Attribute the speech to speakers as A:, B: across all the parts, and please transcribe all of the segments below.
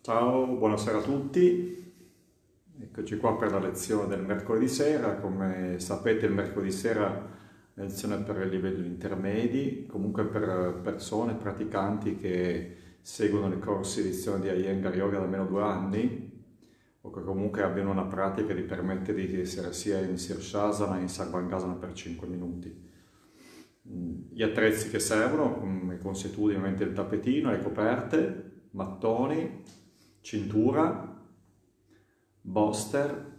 A: Ciao, buonasera a tutti. Eccoci qua per la lezione del mercoledì sera. Come sapete, il mercoledì sera è lezione per i livelli intermedi, comunque per persone, praticanti che seguono i corsi di lezione di Iyengar Yoga da almeno 2 anni o che comunque abbiano una pratica che gli permette di essere sia in Sirsasana che in Sarvangasana per 5 minuti. Gli attrezzi che servono, come consuetudine, ovviamente il tappetino, le coperte, mattoni, cintura, bolster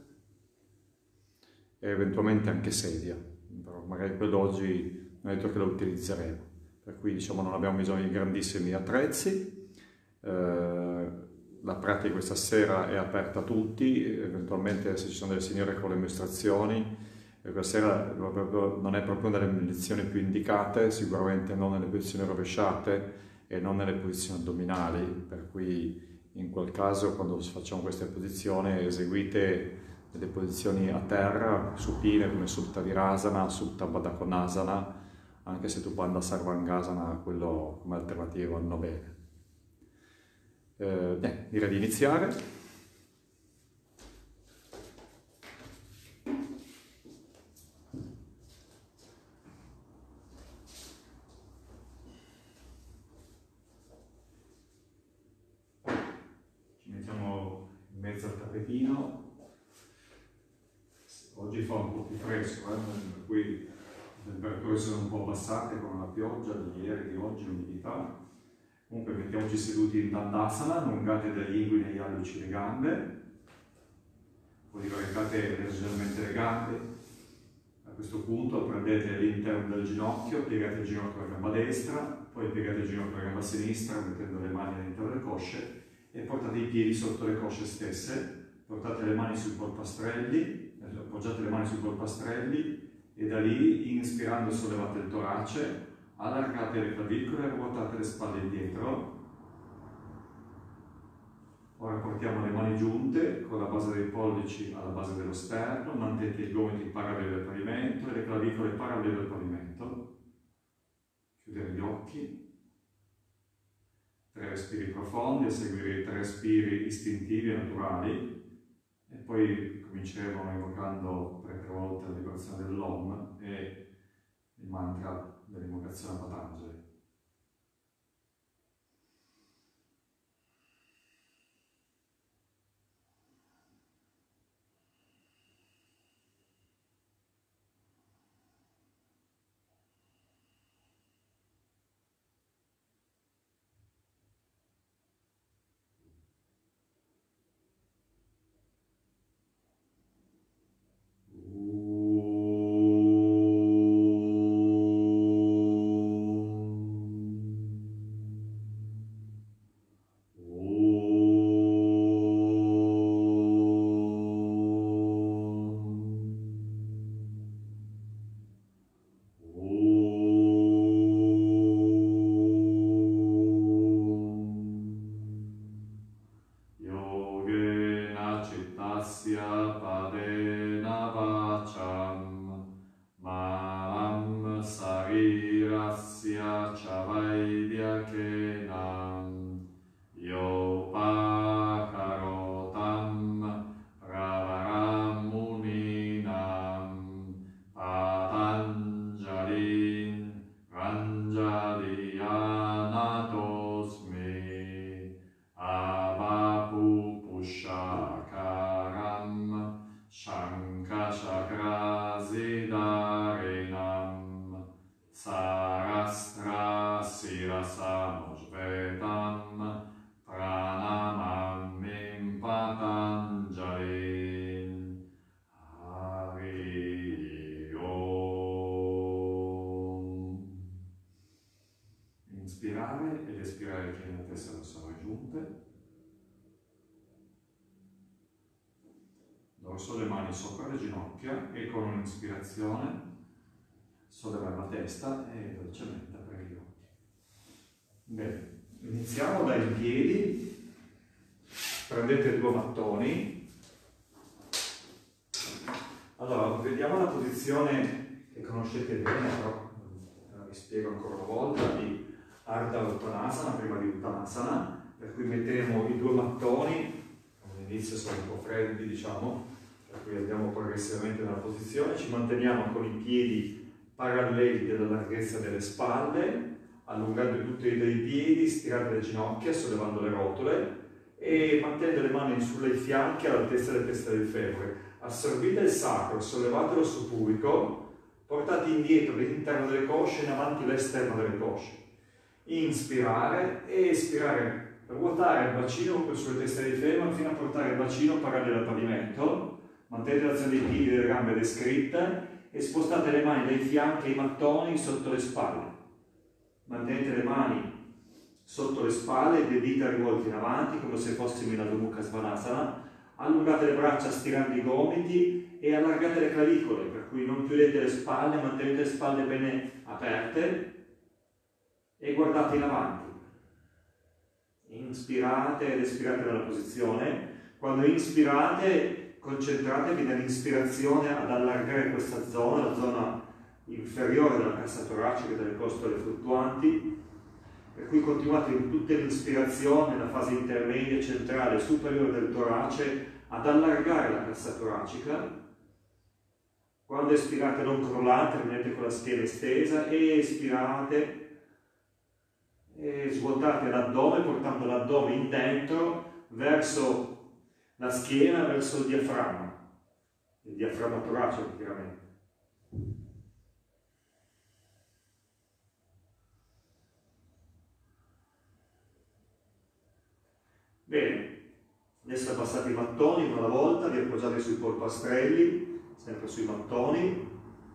A: e eventualmente anche sedia, però magari quello oggi non è detto che lo utilizzeremo, per cui diciamo non abbiamo bisogno di grandissimi attrezzi. La pratica questa sera è aperta a tutti, eventualmente se ci sono delle signore con le mestruazioni, questa sera non è proprio una delle lezioni più indicate, sicuramente non nelle posizioni rovesciate e non nelle posizioni addominali, per cui in quel caso quando facciamo queste posizioni eseguite delle posizioni a terra, supine come Supta Virasana, Supta Baddha Konasana, anche se tu Bandha Sarvangasana, quello come alternativa vanno bene. Direi di iniziare. Ci mettiamo in mezzo al tappetino. Oggi fa un po' più fresco, per cui le temperature sono un po' abbassate con la pioggia di ieri, di oggi, l'umidità. Comunque mettiamoci seduti in Dandasana, allungate dagli inguini agli alluci le gambe, poi caricate leggermente le gambe. A questo punto prendete l'interno del ginocchio, piegate il ginocchio alla gamba destra, poi piegate il ginocchio alla gamba sinistra mettendo le mani all'interno delle cosce e portate i piedi sotto le cosce stesse, portate le mani sui polpastrelli, appoggiate le mani sui polpastrelli e da lì, inspirando, sollevate il torace, allargate le clavicole e ruotate le spalle indietro. Ora portiamo le mani giunte con la base dei pollici alla base dello sterno, mantenete i gomiti paralleli al pavimento e le clavicole parallele al pavimento. Chiudere gli occhi. 3 respiri profondi, a seguire i 3 respiri istintivi e naturali. E poi cominceremo evocando 3 volte la vibrazione dell'Om e il mantra dell'invocazione a Patanjali. Inspirare ed espirare il piede e la testa sono giunte. Dorso le mani sopra le ginocchia e con un'ispirazione sollevare la testa e dolcemente aprire gli occhi. Bene, iniziamo dai piedi. Prendete 2 mattoni. Allora, vediamo la posizione che conoscete bene, però vi spiego ancora una volta, di Ardha Uttanasana prima di Uttanasana, per cui metteremo i due mattoni, all'inizio sono un po' freddi diciamo, per cui andiamo progressivamente nella posizione, ci manteniamo con i piedi paralleli della larghezza delle spalle, allungando tutti e due i piedi, stirando le ginocchia, sollevando le rotole e mantenendo le mani sulle fianchi all'altezza della testa del femore. Assorbite il sacro, sollevatelo sul pubblico, portate indietro l'interno delle cosce, in avanti l'esterno delle cosce. Inspirare e espirare, ruotare il bacino sulle teste del femore fino a portare il bacino parallelo al pavimento. Mantenete l'azione dei piedi e delle gambe descritte e spostate le mani dai fianchi ai mattoni sotto le spalle. Mantenete le mani sotto le spalle e le dita rivolte in avanti come se fossimo in Adho Mukha Svanasana. Allungate le braccia stirando i gomiti e allargate le clavicole, per cui non chiudete le spalle, mantenete le spalle bene aperte e guardate in avanti. Inspirate ed espirate nella posizione. Quando inspirate, concentratevi nell'ispirazione ad allargare questa zona, la zona inferiore della cassa toracica e delle costole fluttuanti, per cui continuate in tutte le ispirazioni, nella fase intermedia, centrale e superiore del torace, ad allargare la cassa toracica. Quando espirate non crollate, rimanete con la schiena estesa e espirate e svuotate l'addome portando l'addome in dentro verso la schiena, verso il diaframma toracico chiaramente. Bene, adesso abbassate i mattoni una alla volta, vi appoggiate sui polpastrelli, sempre sui mattoni.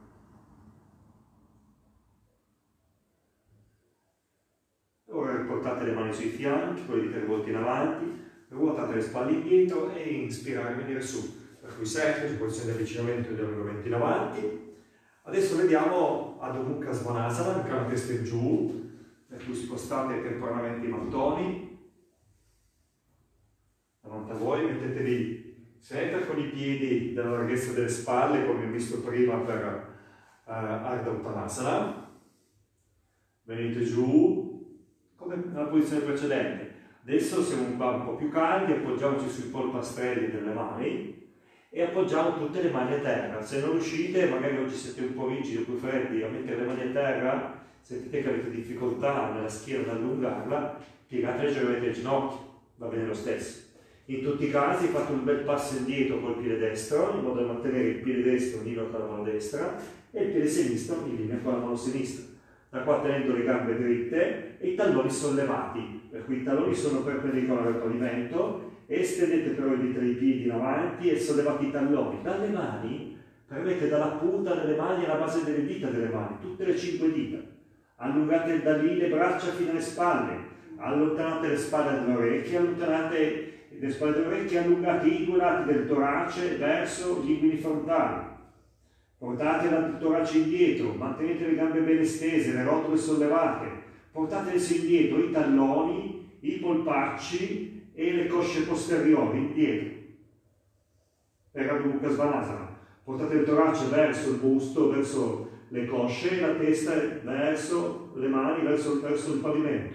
A: Ora riportate le mani sui fianchi, con le dita rivolte in avanti, ruotate le spalle indietro e inspirare, venire su. Per cui sempre, posizione di avvicinamento e di allungamento in avanti. Adesso vediamo Adho Mukha Svanasana, anche la testa in giù, per cui spostate temporaneamente i mattoni davanti a voi, mettetevi sempre con i piedi della larghezza delle spalle, come ho visto prima per Ardha Uttanasana. Venite giù, come nella posizione precedente. Adesso siamo qua un po' più caldi, appoggiamoci sui polpastrelli delle mani e appoggiamo tutte le mani a terra. Se non riuscite, magari oggi siete un po' rigidi o più freddi, a mettere le mani a terra, sentite che avete difficoltà nella schiena ad allungarla, piegate leggermente le ginocchia, va bene lo stesso. In tutti i casi fate un bel passo indietro col piede destro, in modo da mantenere il piede destro in linea con la mano destra e il piede sinistro in linea con la mano sinistra. Da qua tenendo le gambe dritte e i talloni sollevati, per cui i talloni sono perpendicolari al pavimento, e stendete però le dita dei piedi in avanti e sollevate i talloni. Dalle mani, premete dalla punta delle mani alla base delle dita delle mani, tutte le 5 dita. Allungate da lì le braccia fino alle spalle, allontanate le spalle dalle orecchie, allontanate le spalle delle orecchie, allungate i due lati del torace verso gli inguini frontali. Portate il torace indietro, mantenete le gambe ben estese, le rotole sollevate, portate indietro i talloni, i polpacci e le cosce posteriori indietro. Per Adho Mukha Svanasana. Portate il torace verso il busto, verso le cosce e la testa verso le mani, verso il pavimento.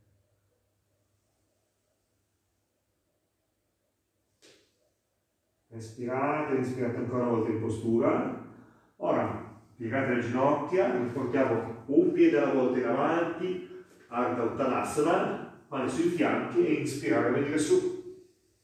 A: Respirate, inspirate ancora una volta in postura. Ora, piegate le ginocchia, riportiamo un piede alla volta in avanti, Ardha Uttanasana, mani sui fianchi e inspirare e venire su.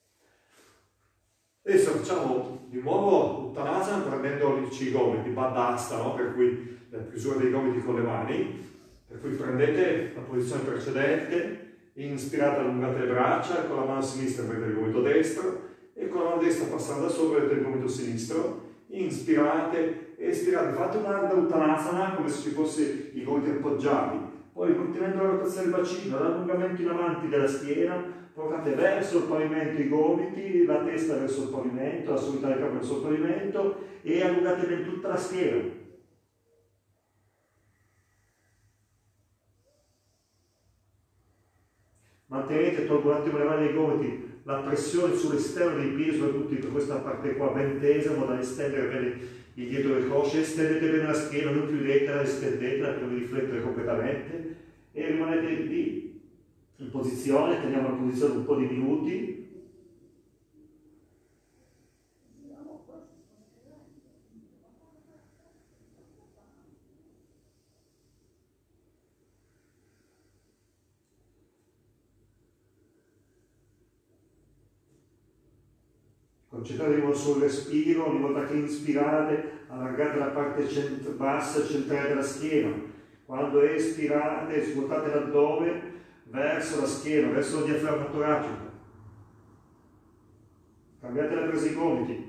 A: Adesso facciamo di nuovo Uttanasana prendendo i gomiti, Bandhasta, no? Per cui la chiusura dei gomiti con le mani, per cui prendete la posizione precedente, inspirate, allungate le braccia, con la mano sinistra prendete il gomito destro e con la mano destra passando da sopra vedete il gomito sinistro. Inspirate, espirate, fate un Ardha Uttanasana come se ci fosse i gomiti appoggiati, poi mantenendo la rotazione del bacino, l'allungamento in avanti della schiena, portate verso il pavimento i gomiti, la testa verso il pavimento, la sommità del capo verso il pavimento e allungate ben tutta la schiena. Mantenete, tolgo un attimo le mani dai gomiti, la pressione sull'esterno dei piedi, soprattutto in questa parte qua ben tesa, in modo da estendere bene il dietro delle cosce, estendete bene la schiena, non chiudetela, estendetela per riflettere completamente e rimanete lì
B: in posizione, teniamo la posizione un po' di minuti. Concentratevi sul respiro, ogni volta che inspirate allargate la parte bassa e centrale della schiena. Quando espirate svuotate l'addome verso la schiena, verso il diaframma toracico. Cambiate la presa ai gomiti.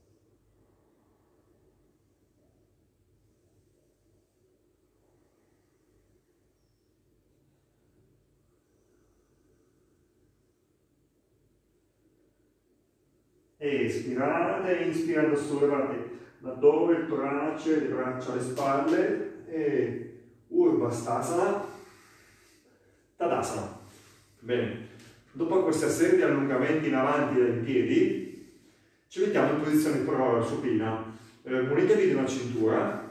B: Espirate, inspirando sollevate l'addome, il torace, le braccia alle spalle e Urbastasana, Tadasana. Bene, dopo questa serie di allungamenti in avanti dai piedi ci mettiamo in posizione prora supina. Munitevi di una cintura,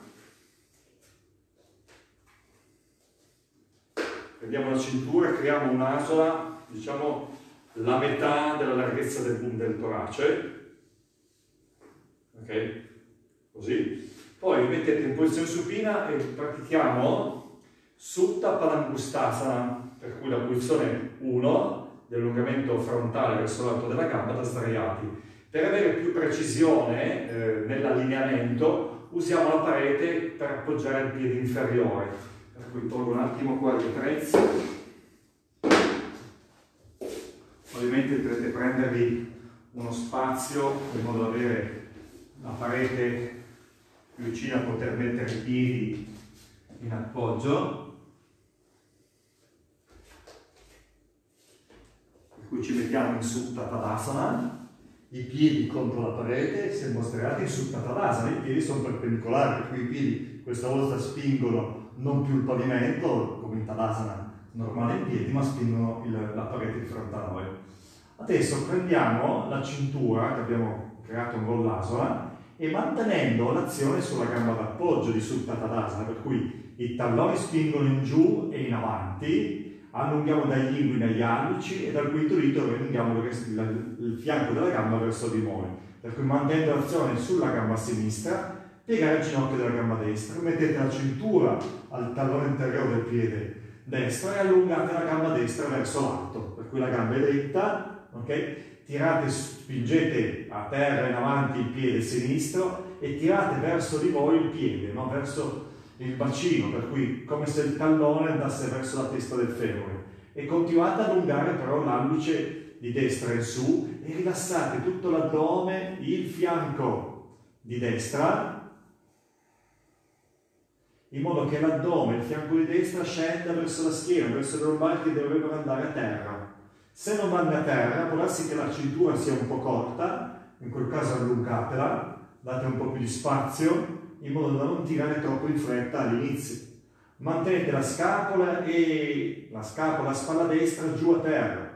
B: prendiamo la cintura e creiamo un'asola, diciamo la metà della larghezza del torace, ok? Così. Poi vi mettete in posizione supina e pratichiamo Supta Padangustasana, per cui la posizione 1 di allungamento frontale verso l'alto della gamba da sdraiati. Per avere più precisione nell'allineamento usiamo la parete per appoggiare il piede inferiore. Per cui tolgo un attimo qua gli attrezzi. Ovviamente dovete prendervi uno spazio in modo da avere la parete più vicina a poter mettere i piedi in appoggio. Per cui ci mettiamo in Supta Tadasana, i piedi contro la parete, siamo sdraiati in Supta Tadasana, i piedi sono perpendicolari, per cui i piedi questa volta spingono non più il pavimento, come in Tadasana normale in piedi, ma spingono la parete di fronte a noi. Adesso prendiamo la cintura che abbiamo creato con l'asola e mantenendo l'azione sulla gamba d'appoggio di Supta Tadasana, per cui i talloni spingono in giù e in avanti, allunghiamo dagli inguini agli alluci e dal quinto dito allunghiamo il fianco della gamba verso di noi, per cui mantenendo l'azione sulla gamba sinistra, piegare il ginocchio della gamba destra, mettete la cintura al tallone interiore del piede destro e allungate la gamba destra verso l'alto, per cui la gamba è dritta, ok? Tirate, spingete a terra in avanti il piede sinistro e tirate verso di voi il piede, no? Verso il bacino, per cui come se il tallone andasse verso la testa del femore. E continuate ad allungare però l'alluce di destra in su e rilassate tutto l'addome, il fianco di destra, in modo che l'addome, il fianco di destra scenda verso la schiena, verso le lombari che dovrebbero andare a terra. Se non vanno a terra, può darsi che la cintura sia un po' corta, in quel caso allungatela, date un po' più di spazio, in modo da non tirare troppo in fretta all'inizio. Mantenete la scapola e la spalla destra giù a terra.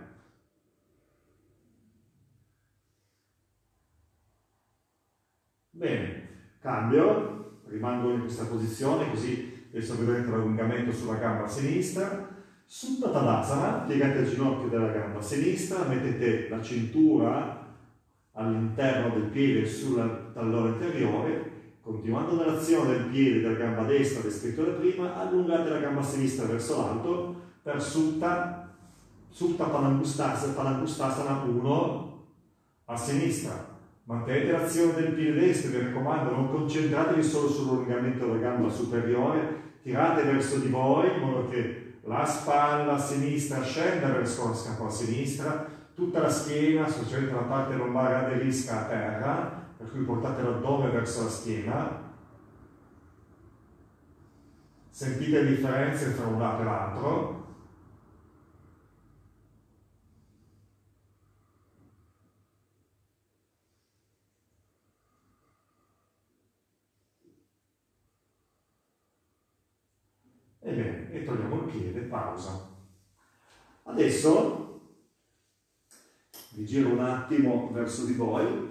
B: Bene, cambio, rimango in questa posizione, così adesso vedrete l'allungamento sulla gamba sinistra. Supta Tadasana, piegate il ginocchio della gamba sinistra, mettete la cintura all'interno del piede sul tallone anteriore, continuando nell'azione del piede della gamba destra descritto da prima, allungate la gamba sinistra verso l'alto per Supta Padangustasana 1 a sinistra. Mantenete l'azione del piede destro, mi raccomando, non concentratevi solo sull'allungamento della gamba superiore, tirate verso di voi in modo che la spalla sinistra scenda verso la scapola sinistra, tutta la schiena, specialmente la parte lombare, aderisca a terra, per cui portate l'addome verso la schiena. Sentite le differenze tra un lato e l'altro. Ebbene, e togliamo il piede, pausa. Adesso vi giro un attimo verso di voi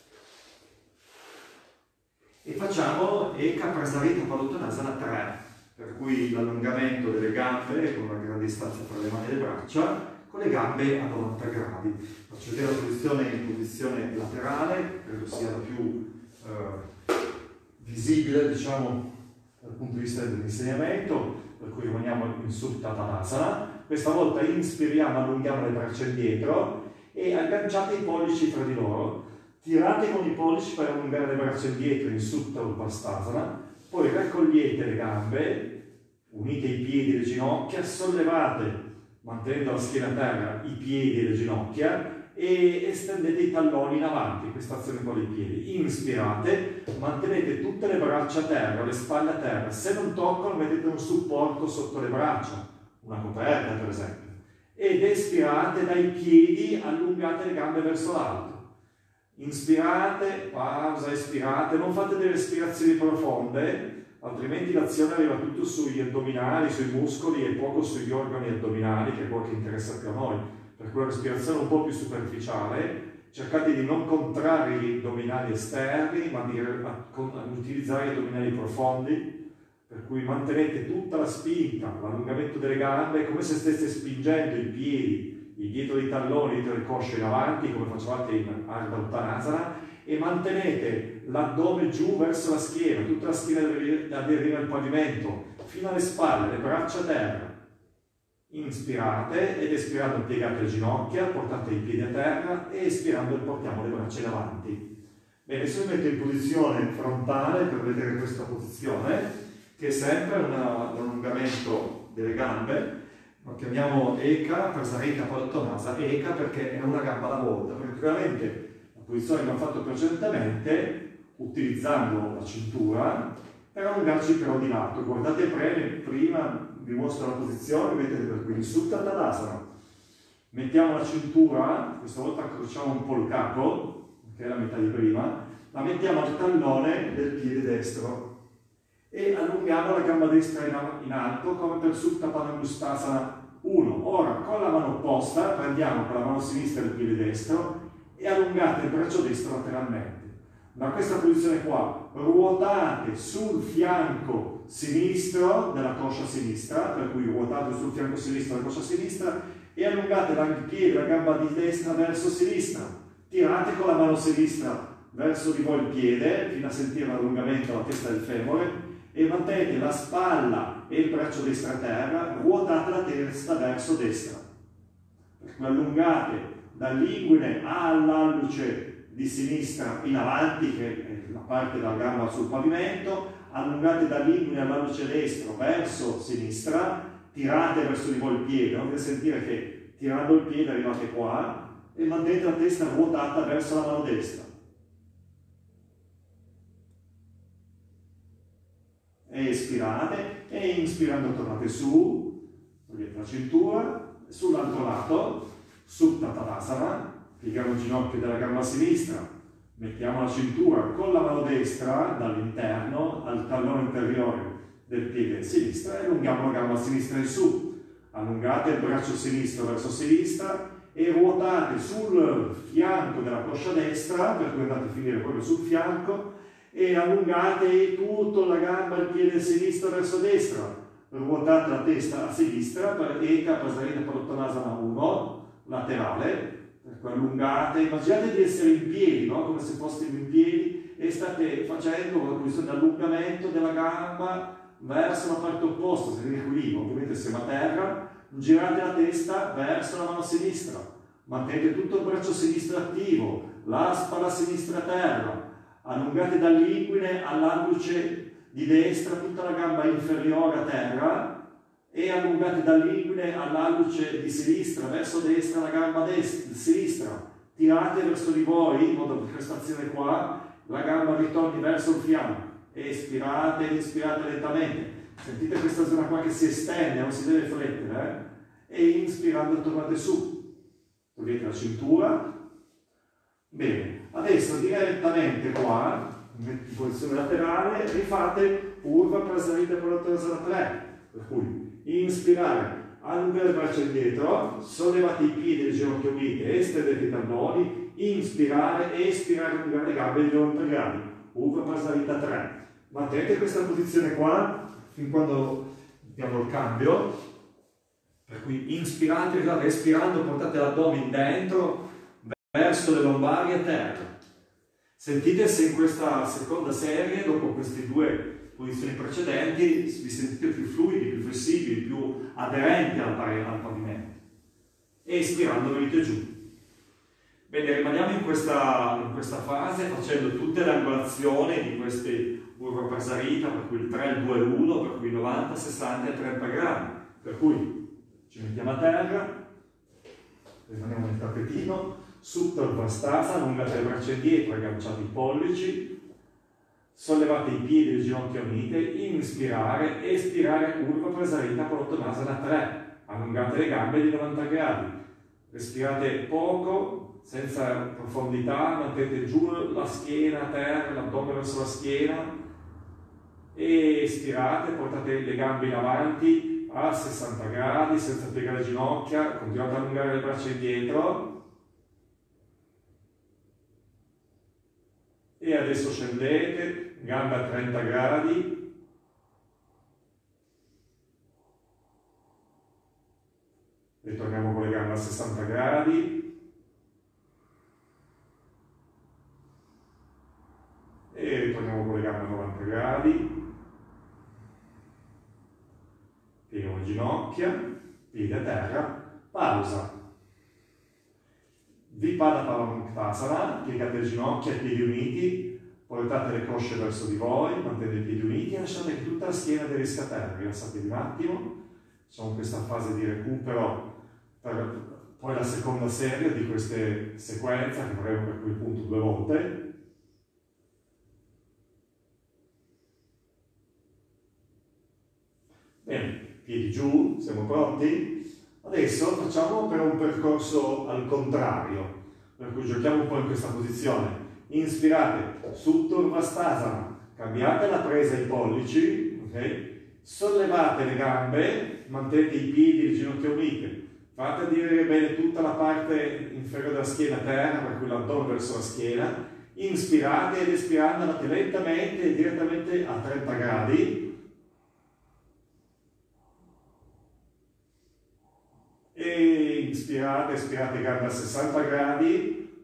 B: e facciamo Eka Prasarita Padottanasana 3. per cui l'allungamento delle gambe con una grande distanza tra le mani e le braccia, con le gambe a 90 gradi. Faccio vedere la posizione in posizione laterale, credo sia la più visibile, diciamo, dal punto di vista dell'insegnamento, per cui rimaniamo in Supta Tadasana. Questa volta inspiriamo, allunghiamo le braccia indietro e agganciate i pollici tra di loro. Tirate con i pollici per allungare le braccia indietro in Supta Upasthasana, poi raccogliete le gambe, unite i piedi e le ginocchia, sollevate, mantenendo la schiena a terra, i piedi e le ginocchia e estendete i talloni in avanti, questa azione con i piedi. Inspirate, mantenete tutte le braccia a terra, le spalle a terra. Se non toccano, mettete un supporto sotto le braccia, una coperta per esempio. Ed espirate, dai piedi allungate le gambe verso l'alto. Inspirate, pausa, espirate, non fate delle respirazioni profonde, altrimenti l'azione arriva tutto sugli addominali, sui muscoli e poco sugli organi addominali, che è quello che interessa più a noi. Per cui una respirazione un po' più superficiale, cercate di non contrarre gli addominali esterni, ma di utilizzare gli addominali profondi, per cui mantenete tutta la spinta, l'allungamento delle gambe, come se stesse spingendo i piedi dietro dei talloni, dietro le cosce in avanti, come facevate in Ardha Uttanasana, e mantenete l'addome giù verso la schiena, tutta la schiena deve aderire al pavimento, fino alle spalle, le braccia a terra. Inspirate ed espirando piegate le ginocchia, portate i piedi a terra e espirando portiamo le braccia in avanti. Bene, adesso mi metto in posizione frontale per vedere questa posizione, che è sempre un allungamento delle gambe. Lo chiamiamo Eka Prasarita Padottanasana, Eka perché è una gamba alla volta. Praticamente la posizione che abbiamo fatto precedentemente, utilizzando la cintura, per allungarci però di lato. Guardate prima vi mostro la posizione, vedete per cui in Supta Tadasana. Mettiamo la cintura, questa volta accrociamo un po' il capo, che è la metà di prima, la mettiamo al tallone del piede destro e allunghiamo la gamba destra in alto come per Supta Padangustasana 1. Ora con la mano opposta prendiamo con la mano sinistra il piede destro e allungate il braccio destro lateralmente. Da questa posizione qua ruotate sul fianco sinistro della coscia sinistra, per cui ruotate sul fianco sinistro della coscia sinistra e allungate il piede, la gamba di destra verso sinistra. Tirate con la mano sinistra verso di voi il piede fino a sentire l'allungamento alla testa del femore e mantenete la spalla e il braccio destro a terra, ruotate la testa verso destra. Per cui allungate dall'inguine all'alluce di sinistra in avanti, che è la parte della gamba sul pavimento, allungate dall'inguine all'alluce destro verso sinistra, tirate verso di voi il piede, non dovete sentire che tirando il piede arrivate qua e mantenete la testa ruotata verso la mano destra. E espirate e inspirando tornate su, togliete la cintura, sull'altro lato, Supta Tadasana, pieghiamo il ginocchio della gamba sinistra, mettiamo la cintura con la mano destra dall'interno al tallone inferiore del piede sinistro e allunghiamo la gamba sinistra in su. Allungate il braccio sinistro verso sinistra e ruotate sul fianco della coscia destra, per cui andate a finire proprio sul fianco, e allungate tutta la gamba, il piede sinistro verso destra. Ruotate la testa a sinistra per Eka Prasarita Padottanasana 1, laterale. Allungate, immaginate di essere in piedi, no? Come se foste in piedi e state facendo una posizione di allungamento della gamba verso la parte opposta, se in equilibrio, ovviamente siamo a terra, girate la testa verso la mano sinistra, mantenete tutto il braccio sinistro attivo, la spalla sinistra a terra, allungate dall'inguine all'alluce di destra tutta la gamba inferiore a terra e allungate dall'inguine all'alluce di sinistra verso destra la gamba sinistra, tirate verso di voi in modo che questa azione qua la gamba ritorni verso il fianco, espirate ed inspirate lentamente, sentite questa zona qua che si estende, non si deve flettere, e inspirando tornate su, togliete la cintura. Bene, adesso direttamente qua in posizione laterale rifate Purva Prasarita Padottanasana 3, per cui inspirare, allungare le braccia indietro, sollevate i piedi e le ginocchia unite, estendete i talloni, inspirare, espirare, allungare le gambe di 90 gradi, Purva Prasarita 3. Mantenete questa posizione qua
A: fin quando diamo il cambio. Per cui inspirate, respirando, portate l'addome in dentro, verso le lombari a terra. Sentite se in questa seconda serie, dopo queste due posizioni precedenti, vi sentite più fluidi, più flessibili, più aderenti al pavimento. E espirando venite giù. Bene, rimaniamo in questa fase facendo tutte le angolazioni di questi Urva Prasarita, per cui il 3, il 2, il 1, per cui 90, 60 e 30 gradi. Per cui ci mettiamo a terra, rimaniamo nel tappetino, Supta Urvastasana, allungate le braccia indietro, agganciate i pollici, sollevate i piedi e le ginocchia unite, inspirare, espirare Urva Prasarita Padottanasana 3, allungate le gambe di 90 gradi, respirate poco, senza profondità, mettete giù la schiena a terra, l'addome verso la schiena, e espirate, portate le gambe in avanti, a 60 gradi, senza piegare le ginocchia, continuate a allungare le braccia indietro. E adesso scendete, gambe a 30 gradi. Ritorniamo con le gambe a 60 gradi. E ritorniamo con le gambe a 90 gradi. Pieghiamo le ginocchia, piedi a terra, pausa. Vipada Palamuktasana, piegate le ginocchia e piedi uniti, portate le cosce verso di voi, mantenete i piedi uniti e lasciate che tutta la schiena aderisca a terra. Rilassatevi un attimo, facciamo questa fase di recupero per poi la seconda serie di queste sequenze che faremo per quel punto 2 volte. Bene, piedi giù, siamo pronti? Adesso facciamo però un percorso al contrario, per cui giochiamo un po' in questa posizione. Inspirate, Supta Urvastasana, cambiate la presa ai pollici, ok? Sollevate le gambe, mantenete i piedi e le ginocchia unite, fate aderire bene tutta la parte inferiore della schiena a terra, per cui l'addome verso la schiena. Inspirate ed espirando andate lentamente e direttamente a 30 gradi. E inspirate, espirate gambe a 60 gradi.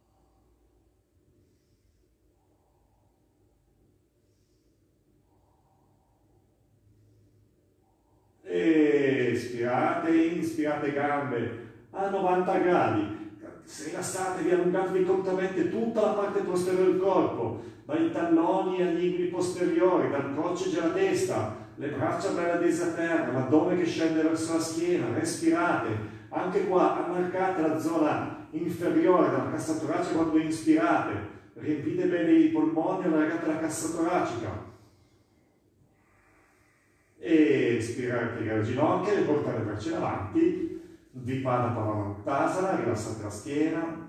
A: E espirate, inspirate gambe a 90 gradi. Rilassatevi, allungatevi completamente tutta la parte posteriore del corpo, dai talloni agli ingui posteriori, dal coccige alla testa. Le braccia belle adese a terra, l'addome che scende verso la schiena, respirate. Anche qua ammarcate la zona inferiore della cassa toracica quando inspirate. Riempite bene i polmoni, allargate la cassa toracica. E espirare, piegare le ginocchia e portare le braccia in avanti. Vipada Palamuktasana, rilassate la schiena.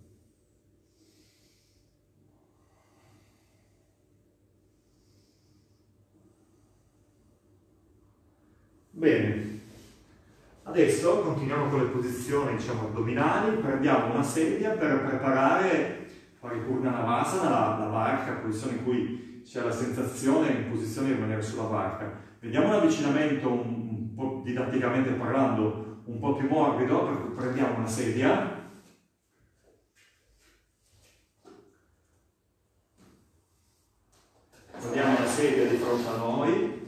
A: Bene, adesso continuiamo con le posizioni, diciamo, addominali. Prendiamo una sedia per preparare Paripurnanavasana, la varca, posizione in cui c'è la sensazione in posizione di rimanere sulla varca. Vediamo un avvicinamento, un po' didatticamente parlando, un po' più morbido, per cui prendiamo una sedia. Prendiamo la sedia di fronte a noi.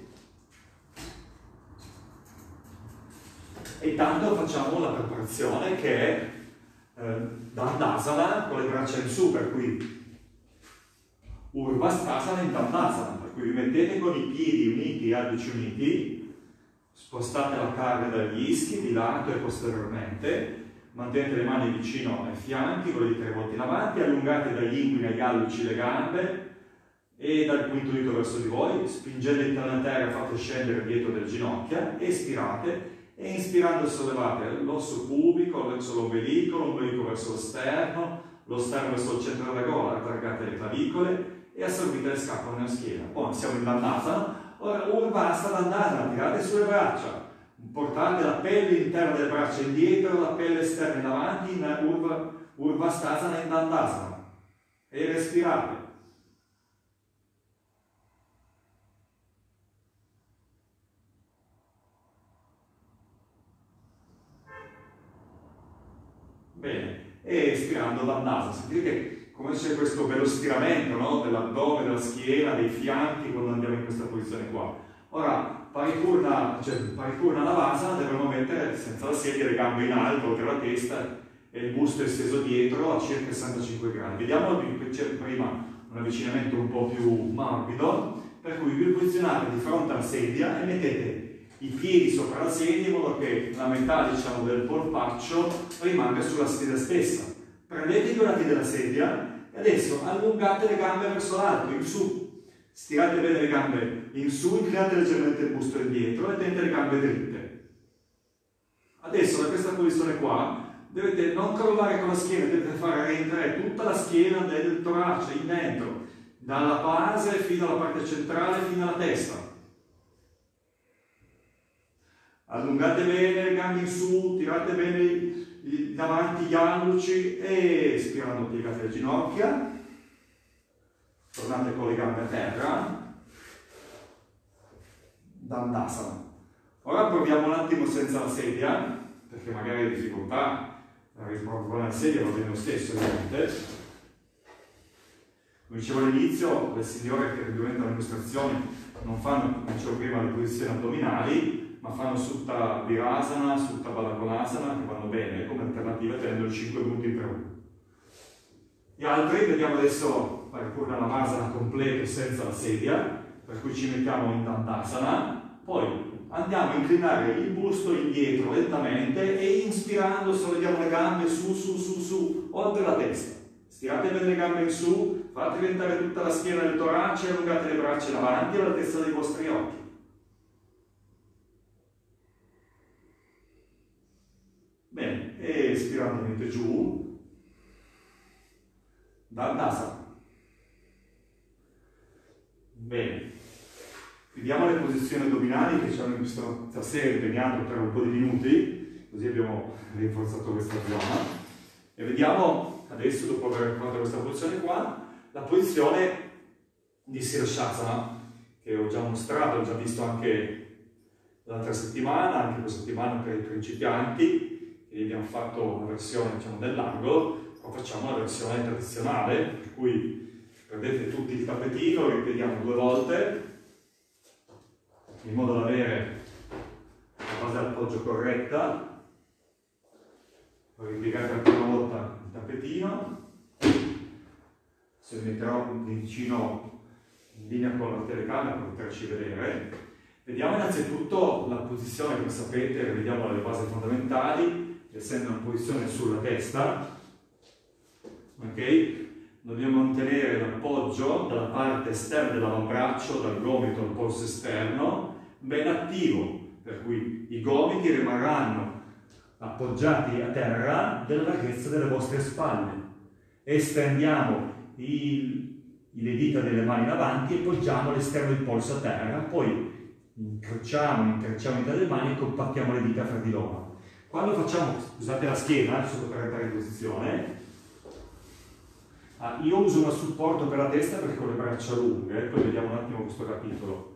A: E intanto facciamo la preparazione che è Dandasana con le braccia in su, per cui Urvastasana in Dandasana, per cui vi mettete con i piedi uniti, albici uniti, spostate la carne dagli ischi di lato e posteriormente, mantenete le mani vicino ai fianchi, con le dita rivolte in avanti, allungate dagli inguini agli albici le gambe e dal quinto dito verso di voi, spingete il tallone a terra, fate scendere dietro delle ginocchia, espirate. E inspirando sollevate l'osso pubico verso l'ombelico, l'ombelico verso lo sterno verso il centro della gola, allargate le clavicole e assorbite le scappole nella schiena. Poi siamo in Dandasana, ora Urvasta Dandasana, tirate sulle braccia, portate la pelle interna delle braccia indietro, la pelle esterna in avanti, in Urvastasana in Dandasana e respirate. Bene, e spirando Dandasana. Sentite che come c'è questo bello stiramento, no? Dell'addome, della schiena, dei fianchi quando andiamo in questa posizione qua. Ora, Paripurna Navasana dovremmo mettere senza la sedia le gambe in alto oltre la testa e il busto esteso dietro a circa 65 gradi. Vediamo che c'è prima un avvicinamento un po' più morbido, per cui vi posizionate di fronte alla sedia e mettete i piedi sopra la sedia in modo che la metà, diciamo, del polpaccio rimanga sulla sedia stessa. Prendete i due lati della sedia e adesso allungate le gambe verso l'alto, in su. Stirate bene le gambe in su, inclinate leggermente il busto indietro e tenete le gambe dritte. Adesso da questa posizione qua dovete non crollare con la schiena, dovete fare rientrare tutta la schiena del torace in dentro, dalla base fino alla parte centrale, fino alla testa. Allungate bene le gambe in su, tirate bene davanti gli alluci e espirando piegate le ginocchia. Tornate con le gambe a terra. Dandasana. Ora proviamo un attimo senza la sedia, perché magari hai difficoltà a rispondere la sedia, va bene lo stesso ovviamente. Come dicevo all'inizio, le signore che durante la dimostrazione non fanno, come dicevo prima, le posizioni addominali, ma fanno Supta Virasana, Supta Baddha Konasana, che vanno bene come alternativa tenendo 5 minuti per uno. Gli altri vediamo adesso Paripurna Navasana completo senza la sedia, per cui ci mettiamo in Dandasana, poi andiamo a inclinare il busto indietro lentamente e inspirando solleviamo le gambe su, oltre la testa. Stirate bene le gambe in su, fate diventare tutta la schiena del torace, allungate le braccia davanti alla testa dei vostri occhi. Bene, e espirando mente giù. Dandasana. Bene. Vediamo le posizioni addominali che ci hanno stasera impegnato per un po' di minuti, così abbiamo rinforzato questa zona. E vediamo adesso, dopo aver fatto questa posizione qua, la posizione di Sirshasana, che ho già mostrato, ho già visto anche l'altra settimana, anche questa settimana per i principianti, e abbiamo fatto una versione, diciamo, del largo. Facciamo la versione tradizionale, per cui prendete tutti il tappetino, lo ripetiamo 2 volte, in modo da avere la base d'appoggio corretta. Lo ripiegate la prima volta il tappetino, se lo metterò vicino in linea con la telecamera per poterci vedere. Vediamo innanzitutto la posizione, come sapete, vediamo le basi fondamentali, essendo una posizione sulla testa. Ok? Dobbiamo mantenere l'appoggio dalla parte esterna dell'avambraccio, dal gomito al polso esterno, ben attivo, per cui i gomiti rimarranno appoggiati a terra della larghezza delle vostre spalle. Estendiamo le dita delle mani in avanti e poggiamo l'esterno del polso a terra, poi intrecciamo le dita delle mani e compattiamo le dita fra di loro. Quando facciamo, usate la schiena, solo per entrare in posizione. Io uso un supporto per la testa perché ho le braccia lunghe, poi vediamo un attimo questo capitolo.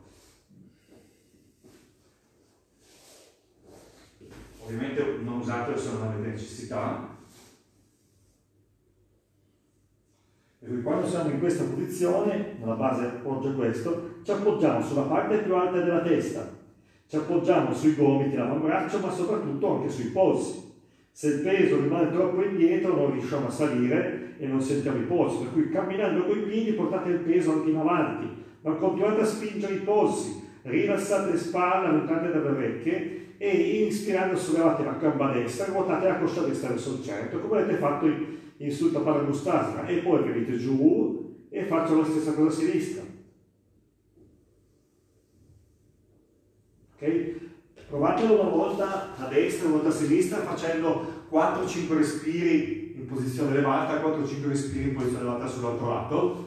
A: Ovviamente non usatelo se non avete necessità. E quindi quando siamo in questa posizione, la base appoggia questo, ci appoggiamo sulla parte più alta della testa, ci appoggiamo sui gomiti, l'avambraccio, ma soprattutto anche sui polsi. Se il peso rimane troppo indietro non riusciamo a salire e non sentiamo i polsi, per cui camminando con i piedi portate il peso anche in avanti, ma continuate a spingere i polsi, rilassate le spalle, allontanate dalle orecchie e inspirando sollevate la gamba destra, ruotate la coscia destra verso il centro, come avete fatto in Supta Padangustasana, e poi venite giù e faccio la stessa cosa a sinistra. Ok? Provatelo una volta a destra, una volta a sinistra, facendo 4-5 respiri in posizione elevata, 4-5 respiri in posizione elevata sull'altro lato.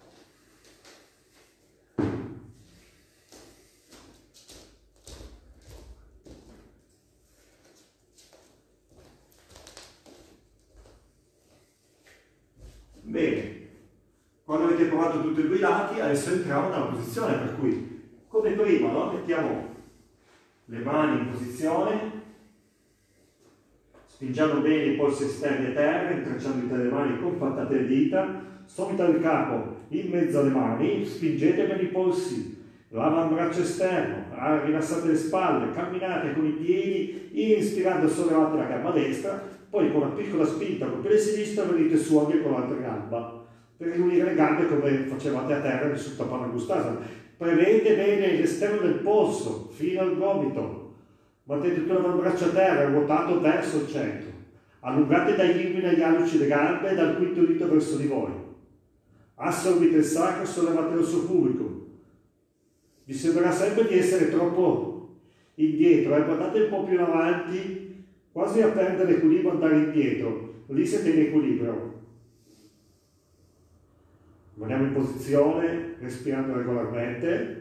A: Bene, quando avete provato tutti e 2 i lati, adesso entriamo nella posizione, per cui, come prima, no? Mettiamo le mani in posizione,
B: spingiamo bene i polsi esterni a terra, intrecciando le mani, compattate le dita, sommità il capo in mezzo alle mani, spingete bene i polsi, l'avambraccio esterno, rilassate le spalle, camminate con i piedi, inspirando sollevate la gamba destra, poi con una piccola spinta col piede sinistro venite su anche con l'altra gamba, per riunire le gambe come facevate a terra in Supta Padangustasana. Premete bene l'esterno del polso fino al gomito, battete tutto l'avambraccio a terra, ruotato verso il centro, allungate dai limbi agli alluci le gambe, dal quinto dito verso di voi, assorbite il sacro, sollevate il suo pubblico. Vi sembrerà sempre di essere troppo indietro, guardate un po' più in avanti, quasi a perdere l'equilibrio, andare indietro, lì siete in equilibrio. Rimaniamo in posizione, respirando regolarmente.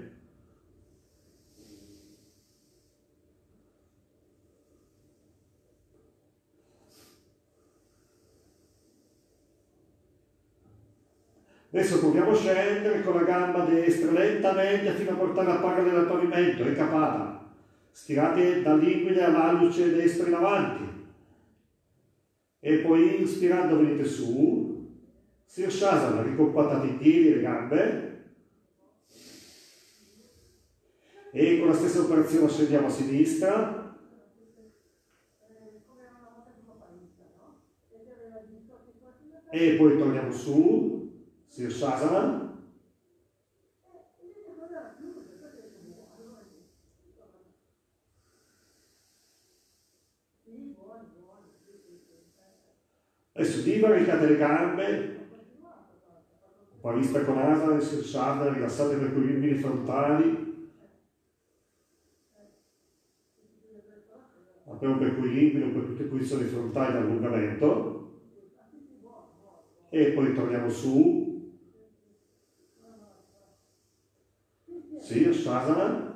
B: Adesso proviamo a scendere con la gamba destra lentamente fino a portare la palla dal pavimento, recapata. Stirate dall'inguine all'alluce destra in avanti. E poi inspirando venite su. Sirsasana, ricompatate i piedi e le gambe. E con la stessa operazione scendiamo a sinistra. E poi torniamo su. Sirsasana. Adesso divaricate le gambe, Upavista Konasana, Sirsasana, rilassate per quei limbini frontali, abbiamo per quei limbini, per tutte le posizioni frontali d'allungamento, e poi torniamo su. Sirsasana,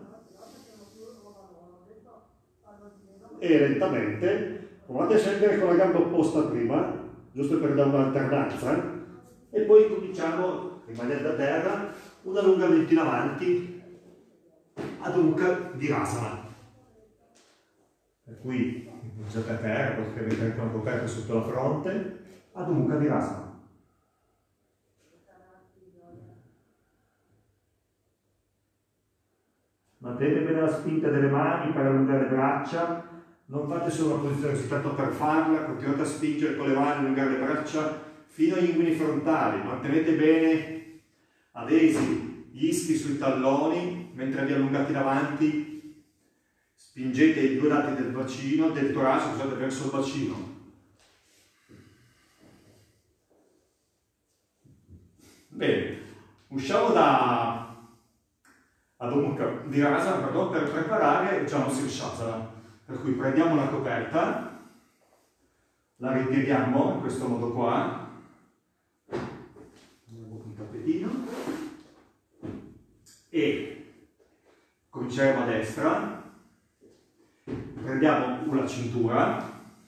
B: e lentamente provate a scendere con la gamba opposta a prima, giusto per dare un'alternanza, e poi cominciamo, rimanendo a terra, un allungamento in avanti, Adho Mukha Virasana. Per cui appoggiate a terra, potete mettere anche una coperta sotto la fronte, Adho Mukha Virasana. Mantenete bene la spinta delle mani per allungare le braccia, non fate solo una posizione così tanto per farla, continuate a spingere con le mani, allungare le braccia fino agli inguini frontali, mantenete bene adesi gli ischi sui talloni mentre vi allungate in avanti, spingete i due lati del bacino, del torace, scusate, verso il bacino. Bene, usciamo da Adho Mukha Virasana, per preparare Janu Sirsasana. Per cui prendiamo la coperta, la ripieghiamo in questo modo qua, un tappetino, e cominceremo a destra, prendiamo una cintura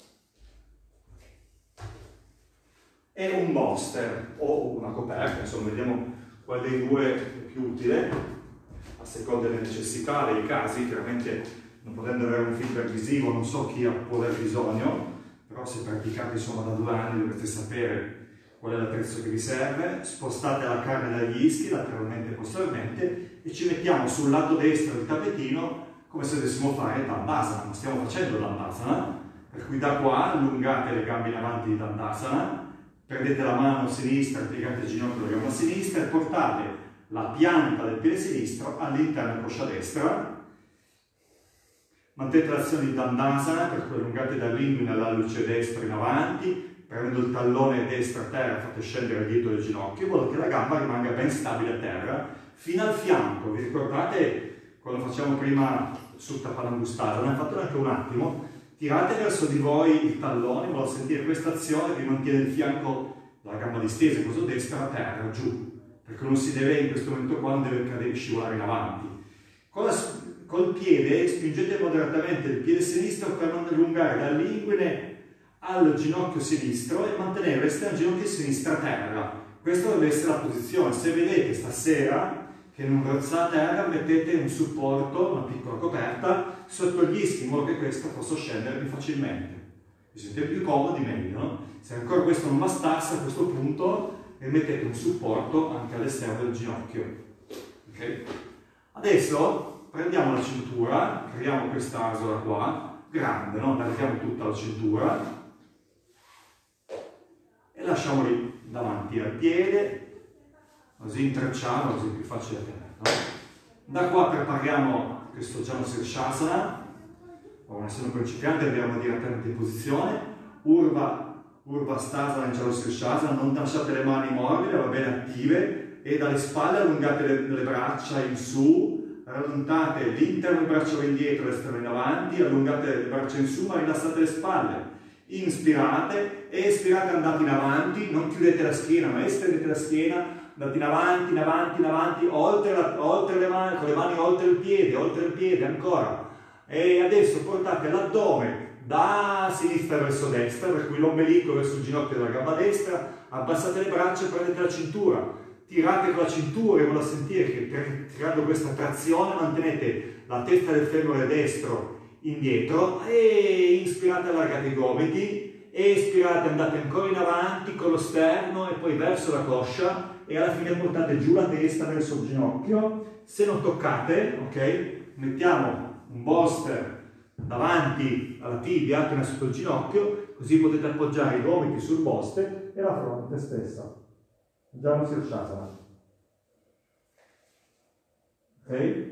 B: e un bolster o una coperta, insomma vediamo qual dei due è più utile, a seconda delle necessità, dei casi. Chiaramente non potendo avere un feedback visivo, non so chi può aver bisogno, però se praticate insomma da 2 anni dovrete sapere qual è l'attrezzo che vi serve. Spostate la carne dagli ischi, lateralmente e posteriormente, e ci mettiamo sul lato destro del tappetino come se dovessimo fare Dandasana, ma stiamo facendo Dandasana, per cui da qua allungate le gambe in avanti di Dandasana, prendete la mano sinistra, piegate il ginocchio della gamba sinistra e portate la pianta del piede sinistro all'interno della coscia destra. Mantenete l'azione di Dandasana, per cui allungate dall'inguine all'alluce destra in avanti, prendendo il tallone destro a terra, fate scendere dietro il ginocchio, in modo che la gamba rimanga ben stabile a terra, fino al fianco. Vi ricordate quando facciamo prima Supta Padangustasana? Fatelo anche un attimo, tirate verso di voi il tallone, in modo da sentire questa azione che mantiene il fianco della gamba distesa, in questo destra a terra, giù, perché non si deve, in questo momento qua, non deve cadere, scivolare in avanti. Col piede spingete moderatamente il piede sinistro per non allungare dall'inguine al ginocchio sinistro e mantenere l'esterno ginocchio sinistro a terra. Questa deve essere la posizione. Se vedete stasera che non versate a terra, mettete un supporto, una piccola coperta, sotto gli ischi, in modo che questo possa scendere più facilmente.
A: Vi sentite più comodi, meglio, no? Se ancora questo non bastasse, a questo punto mettete un supporto anche all'esterno del ginocchio. Ok? Adesso prendiamo la cintura, creiamo questa asola qua, grande, no? Allarghiamo tutta la cintura e lasciamo lì davanti al piede, così intrecciamo, così è più facile tenere, no? Da qua prepariamo questo Janu Sirshasana. Essendo principiante andiamo direttamente in posizione, Urva Stasana in Janu Sirshasana, non lasciate le mani morbide, va bene attive, e dalle spalle allungate le braccia in su, rallontate l'interno del braccio indietro, l'esterno in avanti, allungate le braccia in su ma rilassate le spalle. Inspirate, espirate, andate in avanti, non chiudete la schiena ma estendete la schiena, andate in avanti, in avanti, in avanti, oltre le mani, con le mani oltre il piede, ancora. E adesso portate l'addome da sinistra verso destra, per cui l'ombelico verso il ginocchio della gamba destra, abbassate le braccia e prendete la cintura, tirate con la cintura in modo da sentire che tirando questa trazione mantenete la testa del femore destro indietro e inspirate, allargate i gomiti, espirate, andate ancora in avanti con lo sterno e poi verso la coscia e alla fine portate giù la testa verso il ginocchio. Se non toccate, ok, mettiamo un bolster davanti alla tibia, appena sotto il ginocchio, così potete appoggiare i gomiti sul bolster e la fronte stessa. Janu Sirshasana. Ok?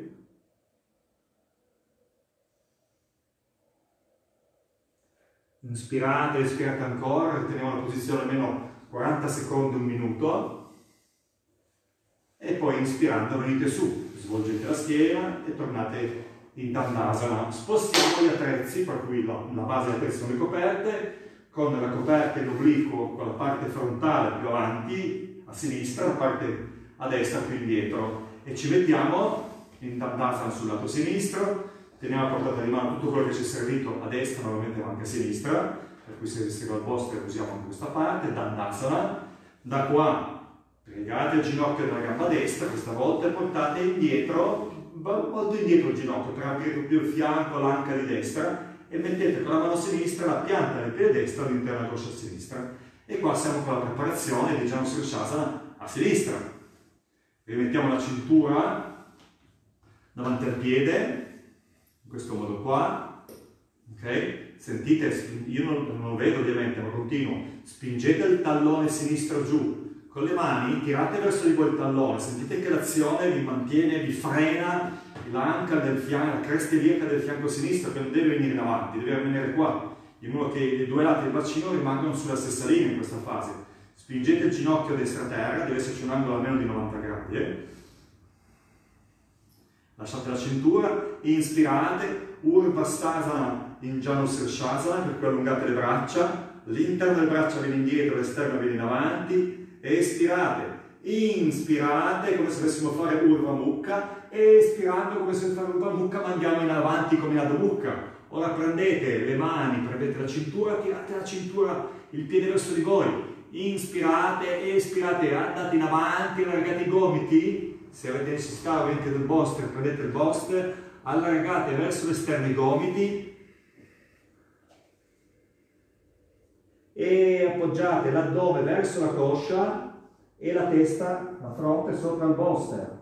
A: Inspirate, espirate ancora, riteniamo la posizione almeno 40 secondi, un minuto. E poi inspirando venite su, svolgete la schiena e tornate in Dandasana. Spostiamo gli attrezzi, per cui la base degli attrezzi sono le coperte, con la coperta in obliquo con la parte frontale più avanti a sinistra, la parte a destra più indietro, e ci mettiamo in Dandasana sul lato sinistro. Teniamo a portata di mano tutto quello che ci è servito a destra, normalmente ma anche a sinistra, per cui se siete col vostro usiamo anche questa parte, Dandasana. Da qua piegate il ginocchio della gamba destra, questa volta, e portate indietro, molto indietro il ginocchio, per aprire più il fianco, l'anca di destra, e mettete con la mano sinistra la pianta del piede destro all'interno della coscia sinistra. E qua siamo con la preparazione di Janu Sirshasana a sinistra. Rimettiamo la cintura davanti al piede, in questo modo qua, ok? Sentite, io non lo vedo ovviamente, ma continuo, spingete il tallone sinistro giù, con le mani tirate verso di voi il tallone, sentite che l'azione vi mantiene, vi frena l'anca del fianco, la cresta iliaca del fianco sinistro, che non deve venire in avanti, deve rimanere qua, in modo che i due lati del bacino rimangano sulla stessa linea in questa fase. Spingete il ginocchio destra a terra, deve esserci un angolo almeno di 90 gradi. Lasciate la cintura, inspirate, Urva Stasana in Janu Sirshasana, per cui allungate le braccia, l'interno delle braccia viene indietro, l'esterno viene in avanti, espirate, inspirate come se dovessimo fare Urva Mukha, espirando come se fare Urva Mukha, ma andiamo in avanti come in Adho Mukha. Ora prendete le mani, prendete la cintura, tirate la cintura, il piede verso di voi, inspirate, espirate, andate in avanti, allargate i gomiti. Se avete necessità ovviamente del bolster, prendete il bolster, allargate verso l'esterno i gomiti e appoggiate l'addome verso la coscia e la testa, la fronte sopra il bolster.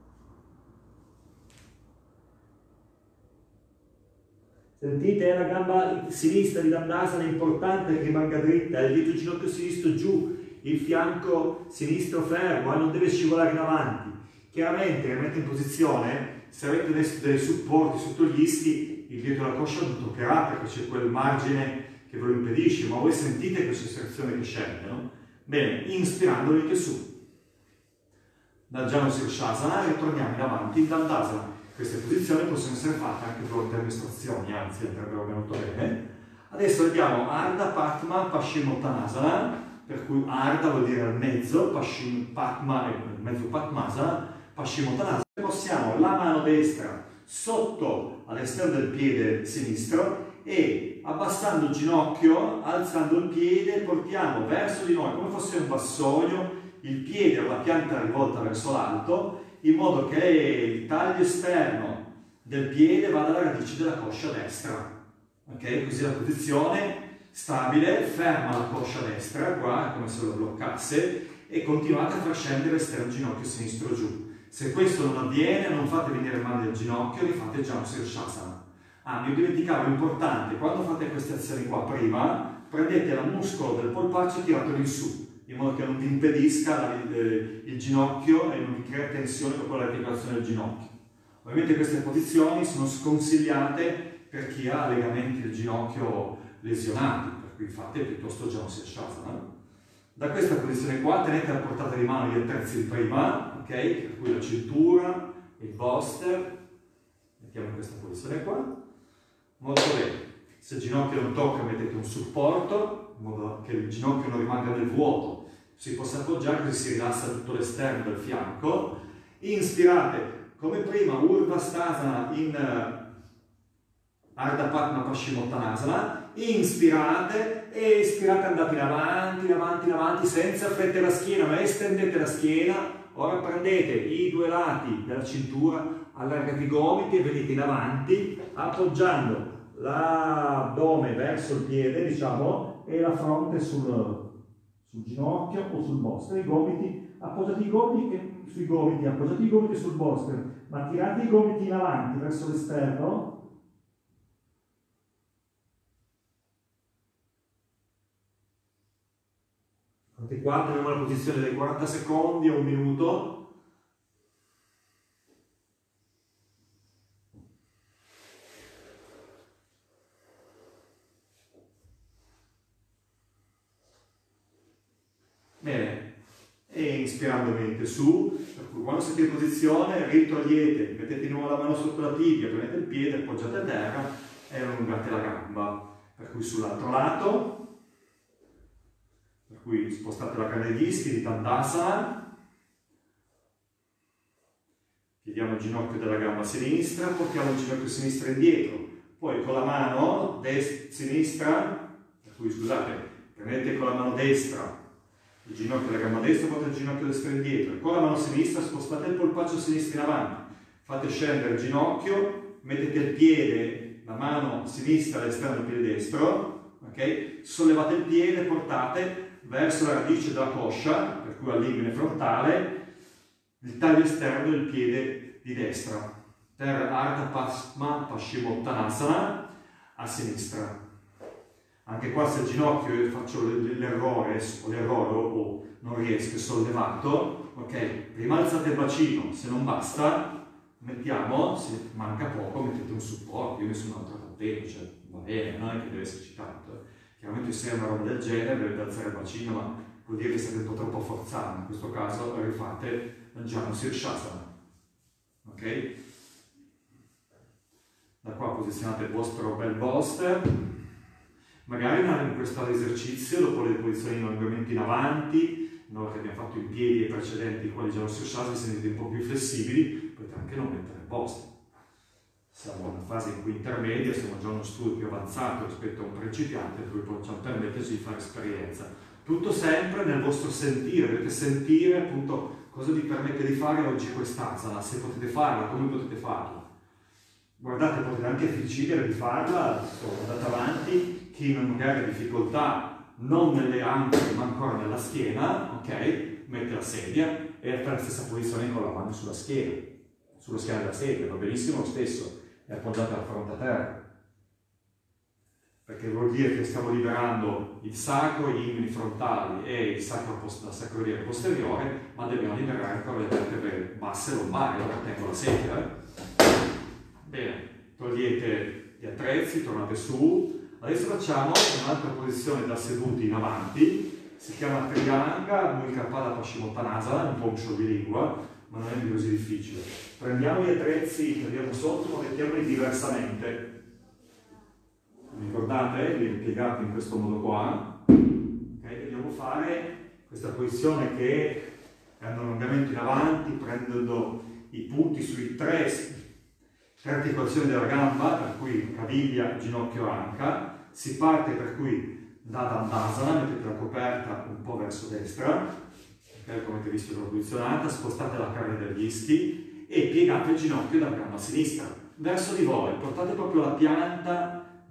A: Sentite, la gamba sinistra di Dandasana è importante che rimanga dritta, il dito ginocchio sinistro giù, il fianco sinistro fermo, non deve scivolare in avanti. Chiaramente rimanete in posizione, se avete dei supporti sotto gli ischi, il dietro della coscia non toccherà perché c'è quel margine che ve lo impedisce, ma voi sentite questa sensazione che scende, no? Bene, inspirando venite su. Dal Janu Sirshasana ritorniamo in avanti in Dandasana. Queste posizioni possono essere fatte anche durante le mestruazioni, anzi andrebbero venuto bene. Adesso vediamo Ardha Padma Paschimottanasana, per cui Ardha vuol dire al mezzo, Padma è il mezzo Padmasana, Paschimottanasana. Possiamo la mano destra sotto all'esterno del piede sinistro e abbassando il ginocchio, alzando il piede, portiamo verso di noi come fosse un vassoio, il piede o la pianta rivolta verso l'alto, in modo che il taglio esterno del piede vada alla radice della coscia destra. Ok? Così la posizione stabile, ferma la coscia destra, qua, come se lo bloccasse, e continuate a far scendere l'esterno ginocchio sinistro giù. Se questo non avviene, non fate venire male del ginocchio, rifate Janu Sirshasana. Ah, mi dimenticavo, importante, quando fate queste azioni qua prima, prendete il muscolo del polpaccio e tiratelo in su, in modo che non vi impedisca il ginocchio e non vi crea tensione con l'articolazione del ginocchio. Ovviamente queste posizioni sono sconsigliate per chi ha legamenti del ginocchio lesionati, per cui fate piuttosto Janu Sirshasana. Da questa posizione qua tenete la portata di mano gli attrezzi di prima, ok? Per cui la cintura, il bolster, mettiamo in questa posizione qua. Molto bene. Se il ginocchio non tocca mettete un supporto, in modo che il ginocchio non rimanga nel vuoto, si possa appoggiare così si rilassa tutto l'esterno del fianco. Inspirate come prima Urdhva Sthasana in Ardha Padma Paschimottanasana. Inspirate e espirate, andate in avanti, in avanti, in avanti, senza affrettare la schiena, ma estendete la schiena. Ora prendete i due lati della cintura, allargate i gomiti e venite in avanti, appoggiando l'addome verso il piede, diciamo, e la fronte sul ginocchio o sul bosco. I gomiti, appoggiate i gomiti sui gomiti, appoggiate i gomiti sul bosco, ma tirate i gomiti in avanti verso l'esterno. Qua teniamo la posizione dei 40 secondi a un minuto. Bene, e inspirando mente su, per cui quando siete in posizione ritogliete, mettete di nuovo la mano sotto la tibia, prendete il piede, appoggiate a terra e allungate la gamba. Per cui sull'altro lato, per cui spostate la canna degli ischi di Tandasana, chiediamo il ginocchio della gamba sinistra, portiamo il ginocchio sinistro indietro, poi con la mano sinistra, per cui scusate, prendete con la mano destra il ginocchio della gamba destra, portate il ginocchio destro indietro, e con la mano sinistra spostate il polpaccio sinistro in avanti, fate scendere il ginocchio, mettete il piede, la mano sinistra all'esterno del piede destro, ok? Sollevate il piede, portate verso la radice della coscia, per cui al limite frontale, il taglio esterno del piede di destra, per Ardha Padma Paschimottanasana a sinistra. Anche qua se il ginocchio io faccio l'errore o non riesco, è sollevato, ok? Prima alzate il bacino, se non basta, mettiamo, se manca poco, mettete un supporto, io ne sono un altro tappeto, cioè va bene, non è che deve esserci tanto. Chiaramente se è una roba del genere dovete alzare il bacino, ma vuol dire che siete un po' troppo forzati. In questo caso rifate Janu Sirshasana. Ok? Da qua posizionate il vostro bel bolster. Magari in questo esercizio, dopo le posizioni di allungamento in avanti, noi che abbiamo fatto in piedi e precedenti, quelli Janu Sirshasana, vi sentite un po' più flessibili, potete anche non mettere il bolster. Siamo in una fase in cui intermedia, siamo già in uno studio più avanzato rispetto a un principiante, per cui possiamo permetterci di fare esperienza. Tutto sempre nel vostro sentire, dovete sentire appunto cosa vi permette di fare oggi quest'asana, se potete farla, come potete farla. Guardate, potete anche decidere di farla, andate avanti, chi magari ha difficoltà non nelle anche ma ancora nella schiena, ok? Mette la sedia e fa la stessa posizione con la mano sulla schiena della sedia, va benissimo lo stesso. E appoggiate la fronte a terra, perché vuol dire che stiamo liberando il sacro, gli imini frontali e il la sacroiliaca posteriore, ma dobbiamo liberare ancora le vertebre basse lombari. Ora tengo la sedia. Bene, togliete gli attrezzi, tornate su. Adesso facciamo un'altra posizione da seduti in avanti, si chiama Trianga Mudra Pada Paschimottanasana, un po' un scioglilingua, ma non è così difficile. Prendiamo gli attrezzi che abbiamo sotto, ma mettiamoli diversamente. Vi ricordate? Li piegate in questo modo qua. Okay? Dobbiamo fare questa posizione che è un allungamento in avanti, prendendo i punti sui tre articolazioni della gamba, per cui caviglia, ginocchio, anca. Si parte per cui da Dandasana, mettete la coperta un po' verso destra, come avete visto l'ho posizionata, spostate la carne degli ischi e piegate il ginocchio dalla gamba sinistra verso di voi, portate proprio la pianta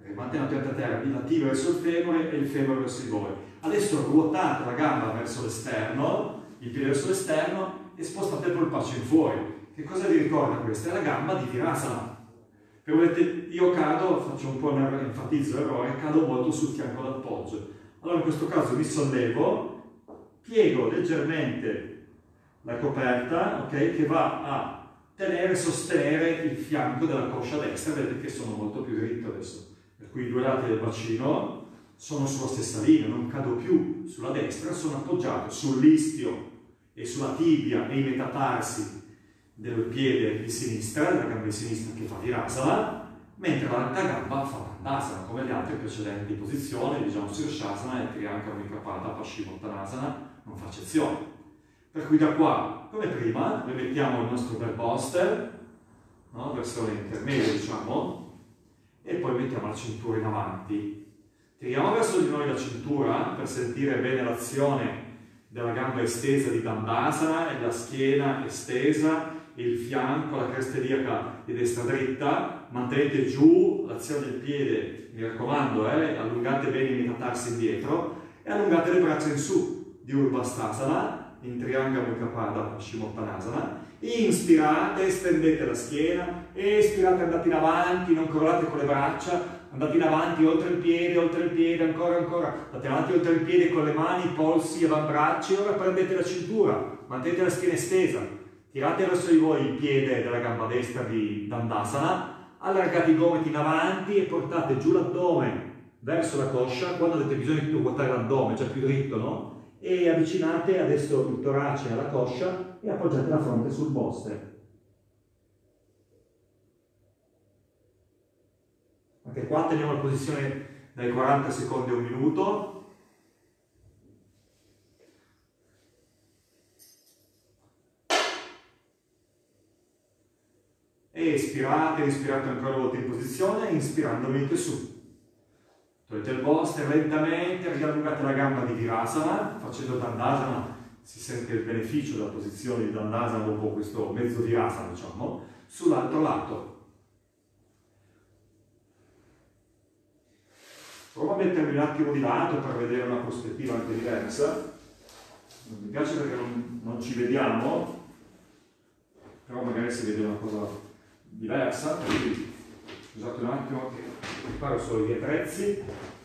A: Mantenne la pianta a terra, la tibia verso il femore e il femore verso di voi. Adesso ruotate la gamba verso l'esterno, il piede verso l'esterno e spostate il polpaccio in fuori. Che cosa vi ricorda questa? È la gamba di Virasana. Vedete, io cado, faccio un po' enfatizzo l'errore, cado molto sul fianco d'appoggio. Allora in questo caso mi sollevo, piego leggermente la coperta, ok, che va a tenere e sostenere il fianco della coscia destra. Vedete che sono molto più dritto adesso. Per cui i due lati del bacino sono sulla stessa linea, non cado più sulla destra, sono appoggiato sull'istio e sulla tibia e i metatarsi del piede di sinistra, della gamba di sinistra che fa Virasana, mentre l'altra gamba fa Dandasana, come le altre precedenti posizioni, diciamo Sirsasana e Triangolo Mikrapata, Paschimottanasana, non fa eccezione. Per cui da qua, come prima, rimettiamo il nostro bel poster, no? Versione intermedia, diciamo, e poi mettiamo la cintura in avanti. Tiriamo verso di noi la cintura per sentire bene l'azione della gamba estesa di Dandasana e la schiena estesa, il fianco, la cresta iliaca di destra dritta. Mantenete giù l'azione del piede, mi raccomando, allungate bene i metatarsi indietro e allungate le braccia in su di Urbastasana, in Triangolo Mikrapata, Paschimottanasana. Inspirate, estendete la schiena, espirate, andate in avanti, non crollate con le braccia, andate in avanti oltre il piede, ancora, andate avanti oltre il piede con le mani, polsi, avambracci. Ora prendete la cintura, mantenete la schiena estesa, tirate verso di voi il piede della gamba destra di Dandasana, allargate i gomiti in avanti e portate giù l'addome verso la coscia. Quando avete bisogno di ruotare l'addome, cioè più dritto, no? E avvicinate adesso il torace alla coscia e appoggiate la fronte sul boster. Anche qua teniamo la posizione dai 40 secondi a un minuto. E espirate, respirate ancora una volta in posizione, inspirando venite su. Togliete il boster lentamente, riallungate la gamba di Virasana, facendo Dandasana si sente il beneficio della posizione di Dandasana, un po' questo mezzo Virasana, diciamo, sull'altro lato. Provo a mettermi un attimo di lato per vedere una prospettiva anche diversa. Mi piace perché non ci vediamo, però magari si vede una cosa diversa, quindi scusate un attimo che preparo solo gli attrezzi.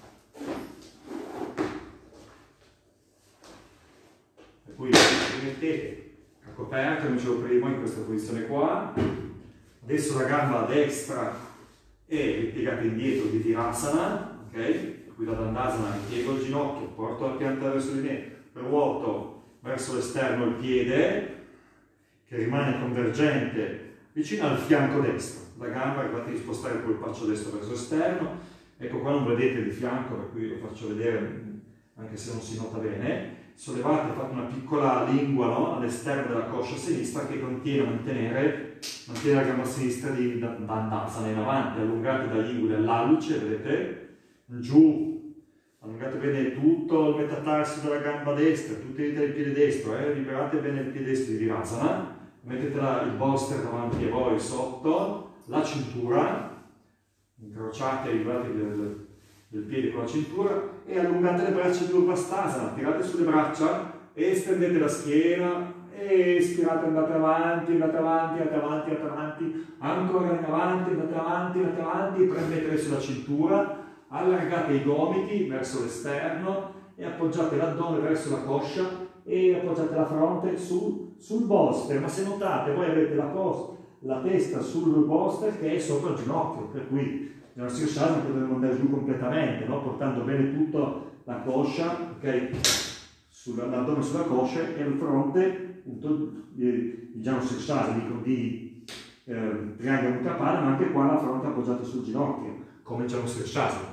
A: Per cui mettete la coperta, come dicevo prima, in questa posizione qua. Adesso la gamba destra e ripiegate indietro di Virasana, ok? Qui da Dandasana ripiego il ginocchio, porto la pianta verso di me, ruoto verso l'esterno il piede, che rimane convergente vicino al fianco destro. La gamba, guardate di spostare il polpaccio destro verso l'esterno. Ecco qua non vedete il fianco, per cui lo faccio vedere anche se non si nota bene. Sollevate, fate una piccola lingua, no? All'esterno della coscia sinistra che mantiene la gamba sinistra di Dandasana in avanti, allungate dagli inguli all'alluce, vedete? Giù, allungate bene tutto il metatarsi della gamba destra, tutte le dita del piede destro, liberate bene il piede destro di Virasana. Mettete il bolster davanti a voi sotto, la cintura, incrociate i lati del piede con la cintura e allungate le braccia di Urbastasana, tirate sulle braccia e estendete la schiena e espirate, andate avanti, ancora in avanti, andate avanti e prendete adesso la cintura, allargate i gomiti verso l'esterno e appoggiate l'addome verso la coscia e appoggiate la fronte sul bolster. Ma se notate, voi avete la testa sul bolster che è sopra il ginocchio, per cui nella Sirsasana potete andare giù completamente, no? Portando bene tutta la coscia, ok? L'addome sulla coscia e il fronte, diciamo Sirsasana, di Triangolo Mikrapata, ma anche qua la fronte appoggiata sul ginocchio, come diciamo Sirsasana.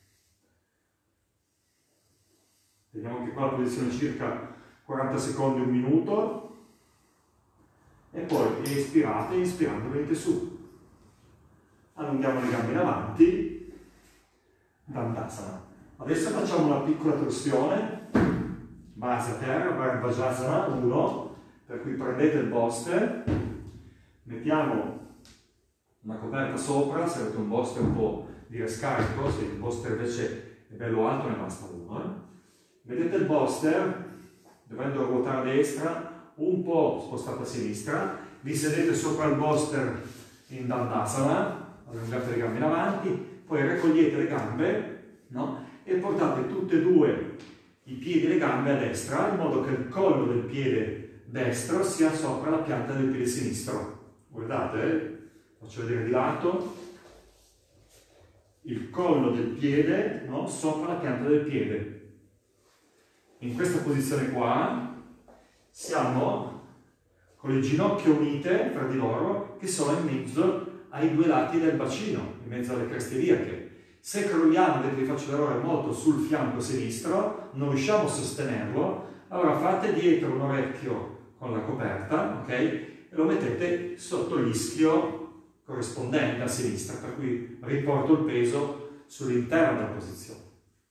A: Teniamo anche qua la posizione circa 40 secondi, un minuto. E poi espirate, inspirando venite su. Allunghiamo le gambe in avanti, Dandasana. Adesso facciamo una piccola torsione, base a terra, Vajrasana 1, per cui prendete il bolster, mettiamo una coperta sopra, se avete un bolster un po' dire scarico, se il Boster invece è bello alto ne basta uno. Vedete il Boster, dovendo ruotare a destra, un po' spostato a sinistra, vi sedete sopra il Boster in Dandasana, allungate le gambe in avanti, poi raccogliete le gambe, no? E portate tutte e due i piedi e le gambe a destra, in modo che il collo del piede destro sia sopra la pianta del piede sinistro. Guardate, faccio vedere di lato, il collo del piede, no? Sopra la pianta del piede. In questa posizione qua siamo con le ginocchia unite fra di loro, che sono in mezzo ai due lati del bacino, in mezzo alle creste iliache. Se crolliamo, vedete che faccio l'errore molto sul fianco sinistro, non riusciamo a sostenerlo, allora fate dietro un orecchio con la coperta, ok? E lo mettete sotto l'ischio corrispondente a sinistra, per cui riporto il peso sull'interno della posizione.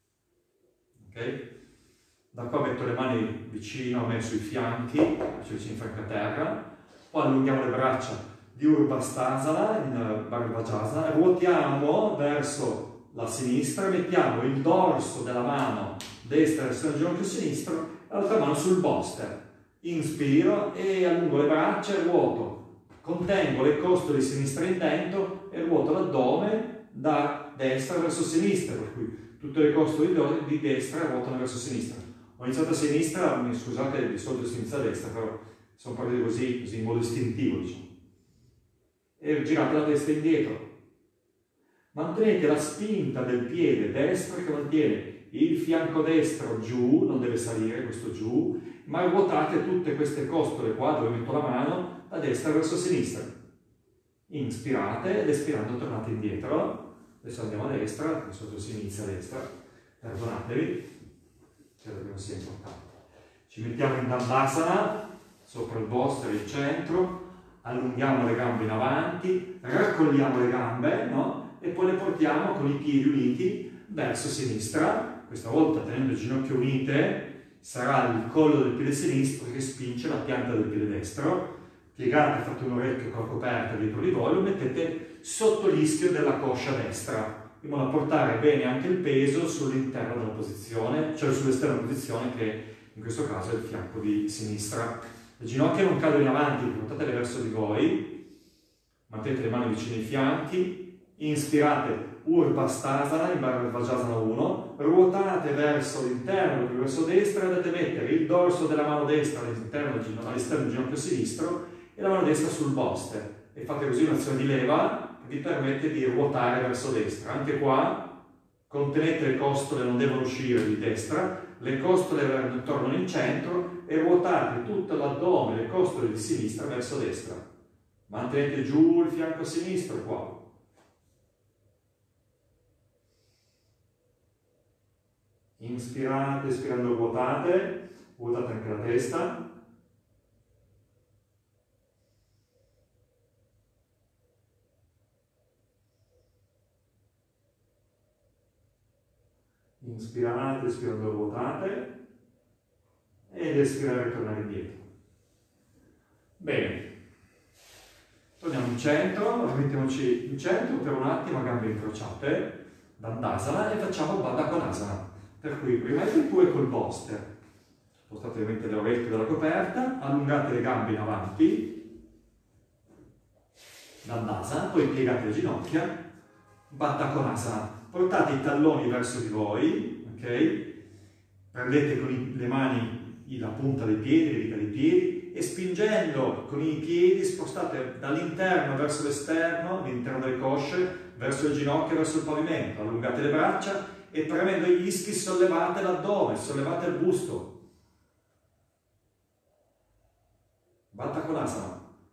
A: Ok? Da qua metto le mani vicino a me sui fianchi, faccio vicino in fianco a terra, poi allunghiamo le braccia di Urbastasana in Bharvajasana, ruotiamo verso la sinistra, mettiamo il dorso della mano destra verso il ginocchio sinistro e l'altra mano sul Boster. Inspiro e allungo le braccia e ruoto, contengo le costole di sinistra in dentro e ruoto l'addome da destra verso sinistra, per cui tutte le costole di destra ruotano verso sinistra. Ho iniziato a sinistra, scusate, di solito si inizia a destra, però sono partiti così in modo istintivo, diciamo. E girate la testa indietro. Mantenete la spinta del piede destro che mantiene il fianco destro giù, non deve salire questo giù, ma ruotate tutte queste costole qua dove metto la mano da destra verso sinistra. Inspirate ed espirando tornate indietro. Adesso andiamo a destra, di solito si inizia a destra, perdonatevi. Credo che non sia importante. Ci mettiamo in Dandasana, sopra il Boster, il centro, allunghiamo le gambe in avanti, raccogliamo le gambe, no? E poi le portiamo con i piedi uniti verso sinistra. Questa volta tenendo le ginocchia unite sarà il collo del piede sinistro che spinge la pianta del piede destro. Piegate, fate un orecchio con la coperta dietro di voi, lo mettete sotto l'ischio della coscia destra, in modo da portare bene anche il peso sull'interno della posizione, cioè sull'esterna posizione che in questo caso è il fianco di sinistra. Le ginocchia non cadono in avanti, portatele verso di voi, mantenete le mani vicine ai fianchi, inspirate Urbastasana in Bharvajasana 1, ruotate verso l'interno, verso destra e andate a mettere il dorso della mano destra all'esterno del ginocchio sinistro e la mano destra sul Boster. E fate così un'azione di leva che vi permette di ruotare verso destra. Anche qua contenete le costole, non devono uscire di destra, le costole tornano in centro e ruotate tutto l'addome, le costole di sinistra verso destra. Mantenete giù il fianco sinistro qua. Inspirate, espirando ruotate anche la testa. Inspirate, espirando ruotate ed espirare e tornare indietro. Bene, torniamo in centro, rimettiamoci in centro per un attimo a gambe incrociate, Dandasana, e facciamo Baddha Konasana. Per cui prima di due col Boster, spostate ovviamente le orecchie dalla coperta, allungate le gambe in avanti, Dandasana, poi piegate le ginocchia, Baddha Konasana. Portate i talloni verso di voi, ok? Prendete con le mani la punta dei piedi, le dita dei piedi, e spingendo con i piedi spostate dall'interno verso l'esterno, all'interno delle cosce, verso le ginocchia, verso il pavimento. Allungate le braccia e premendo gli ischi sollevate l'addome, sollevate il busto. Baddha Konasana.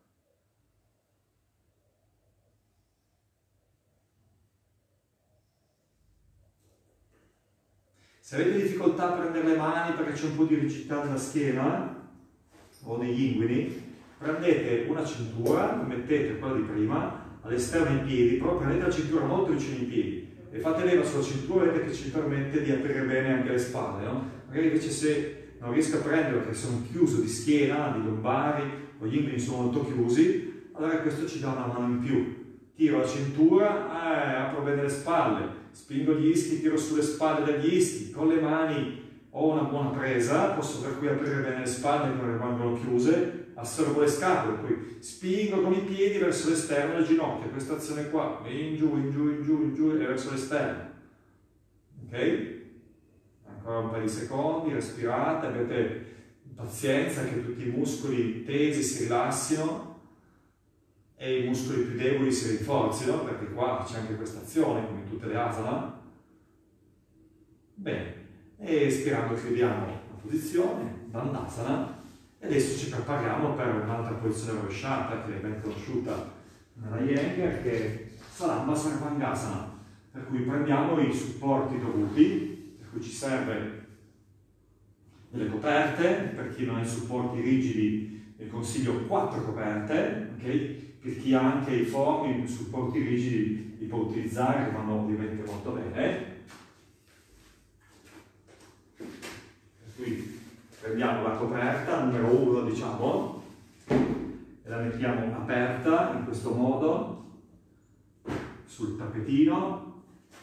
A: Se avete difficoltà a prendere le mani perché c'è un po' di rigidità nella schiena o negli inguini, prendete una cintura, mettete quella di prima, all'esterno dei piedi, però prendete la cintura molto vicino ai piedi e fate leva sulla cintura, vedete che ci permette di aprire bene anche le spalle, no? Magari invece se non riesco a prendere perché sono chiuso di schiena, di lombari, o gli inguini sono molto chiusi, allora questo ci dà una mano in più. tiro la cintura, apro bene le spalle, spingo gli ischi, tiro sulle spalle degli ischi, con le mani ho una buona presa, posso per cui aprire bene le spalle che non rimangono chiuse, assorbo le scapole, poi spingo con i piedi verso l'esterno le ginocchia, questa azione qua, in giù, in giù, in giù, in giù e verso l'esterno. Ok? Ancora un paio di secondi, respirate, avete pazienza che tutti i muscoli tesi si rilassino e i muscoli più deboli si rinforzino, perché qua c'è anche questa azione, come in tutte le asana. Bene, e espirando chiudiamo la posizione, Dandasana, e adesso ci prepariamo per un'altra posizione rovesciata che è ben conosciuta nella Iyengar, che è Salamba Sarvangasana, per cui prendiamo i supporti dovuti, per cui ci serve delle coperte, per chi non ha i supporti rigidi vi consiglio 4 coperte, ok? Per chi ha anche i formi, i supporti rigidi li può utilizzare, che vanno ovviamente molto bene. Per cui prendiamo la coperta, numero 1 diciamo, e la mettiamo aperta in questo modo, sul tappetino,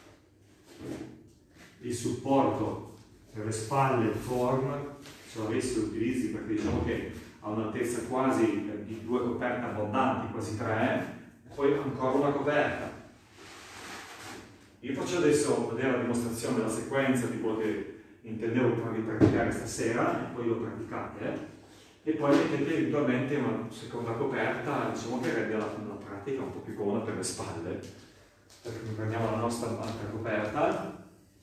A: il supporto per le spalle, il form, se lo avessi lo utilizzi perché diciamo che ha un'altezza quasi di 2 coperte abbondanti, quasi 3, e poi ancora una coperta. Io faccio adesso vedere la dimostrazione della sequenza di quello che intendevo farvi praticare stasera, e poi lo praticate, e poi mettete eventualmente una seconda coperta, diciamo che rende la pratica un po' più comoda per le spalle. Perché prendiamo la nostra altra coperta,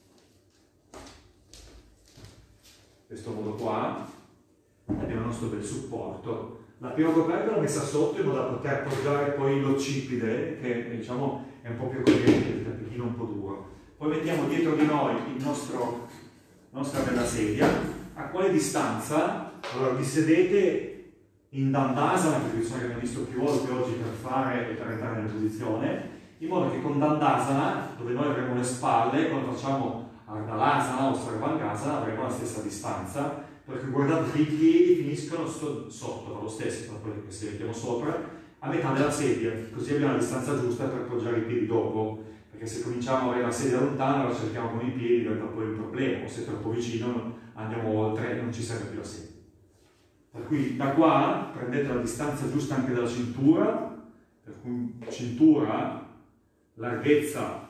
A: in questo modo qua, abbiamo il nostro bel supporto. La prima coperta l'ho messa sotto in modo da poter appoggiare poi l'occipite, che diciamo è un po' più corriente, il tappetino un po' duro. Poi mettiamo dietro di noi la nostra bella sedia. A quale distanza? Allora vi sedete in Dandasana, che posizione che abbiamo visto più volte oggi per fare e per entrare nella posizione, in modo che con Dandasana, dove noi avremo le spalle, quando facciamo Ardhalasana o Sarvangasana avremo la stessa distanza, perché guardate che i piedi finiscono sotto, lo stesso, quelli che si mettiamo sopra, a metà della sedia, così abbiamo la distanza giusta per appoggiare i piedi dopo, perché se cominciamo a avere la sedia lontana, la cerchiamo con i piedi, diventa poi un problema, o se è troppo vicino andiamo oltre e non ci serve più la sedia. Per cui da qua prendete la distanza giusta anche dalla cintura, per cui cintura, larghezza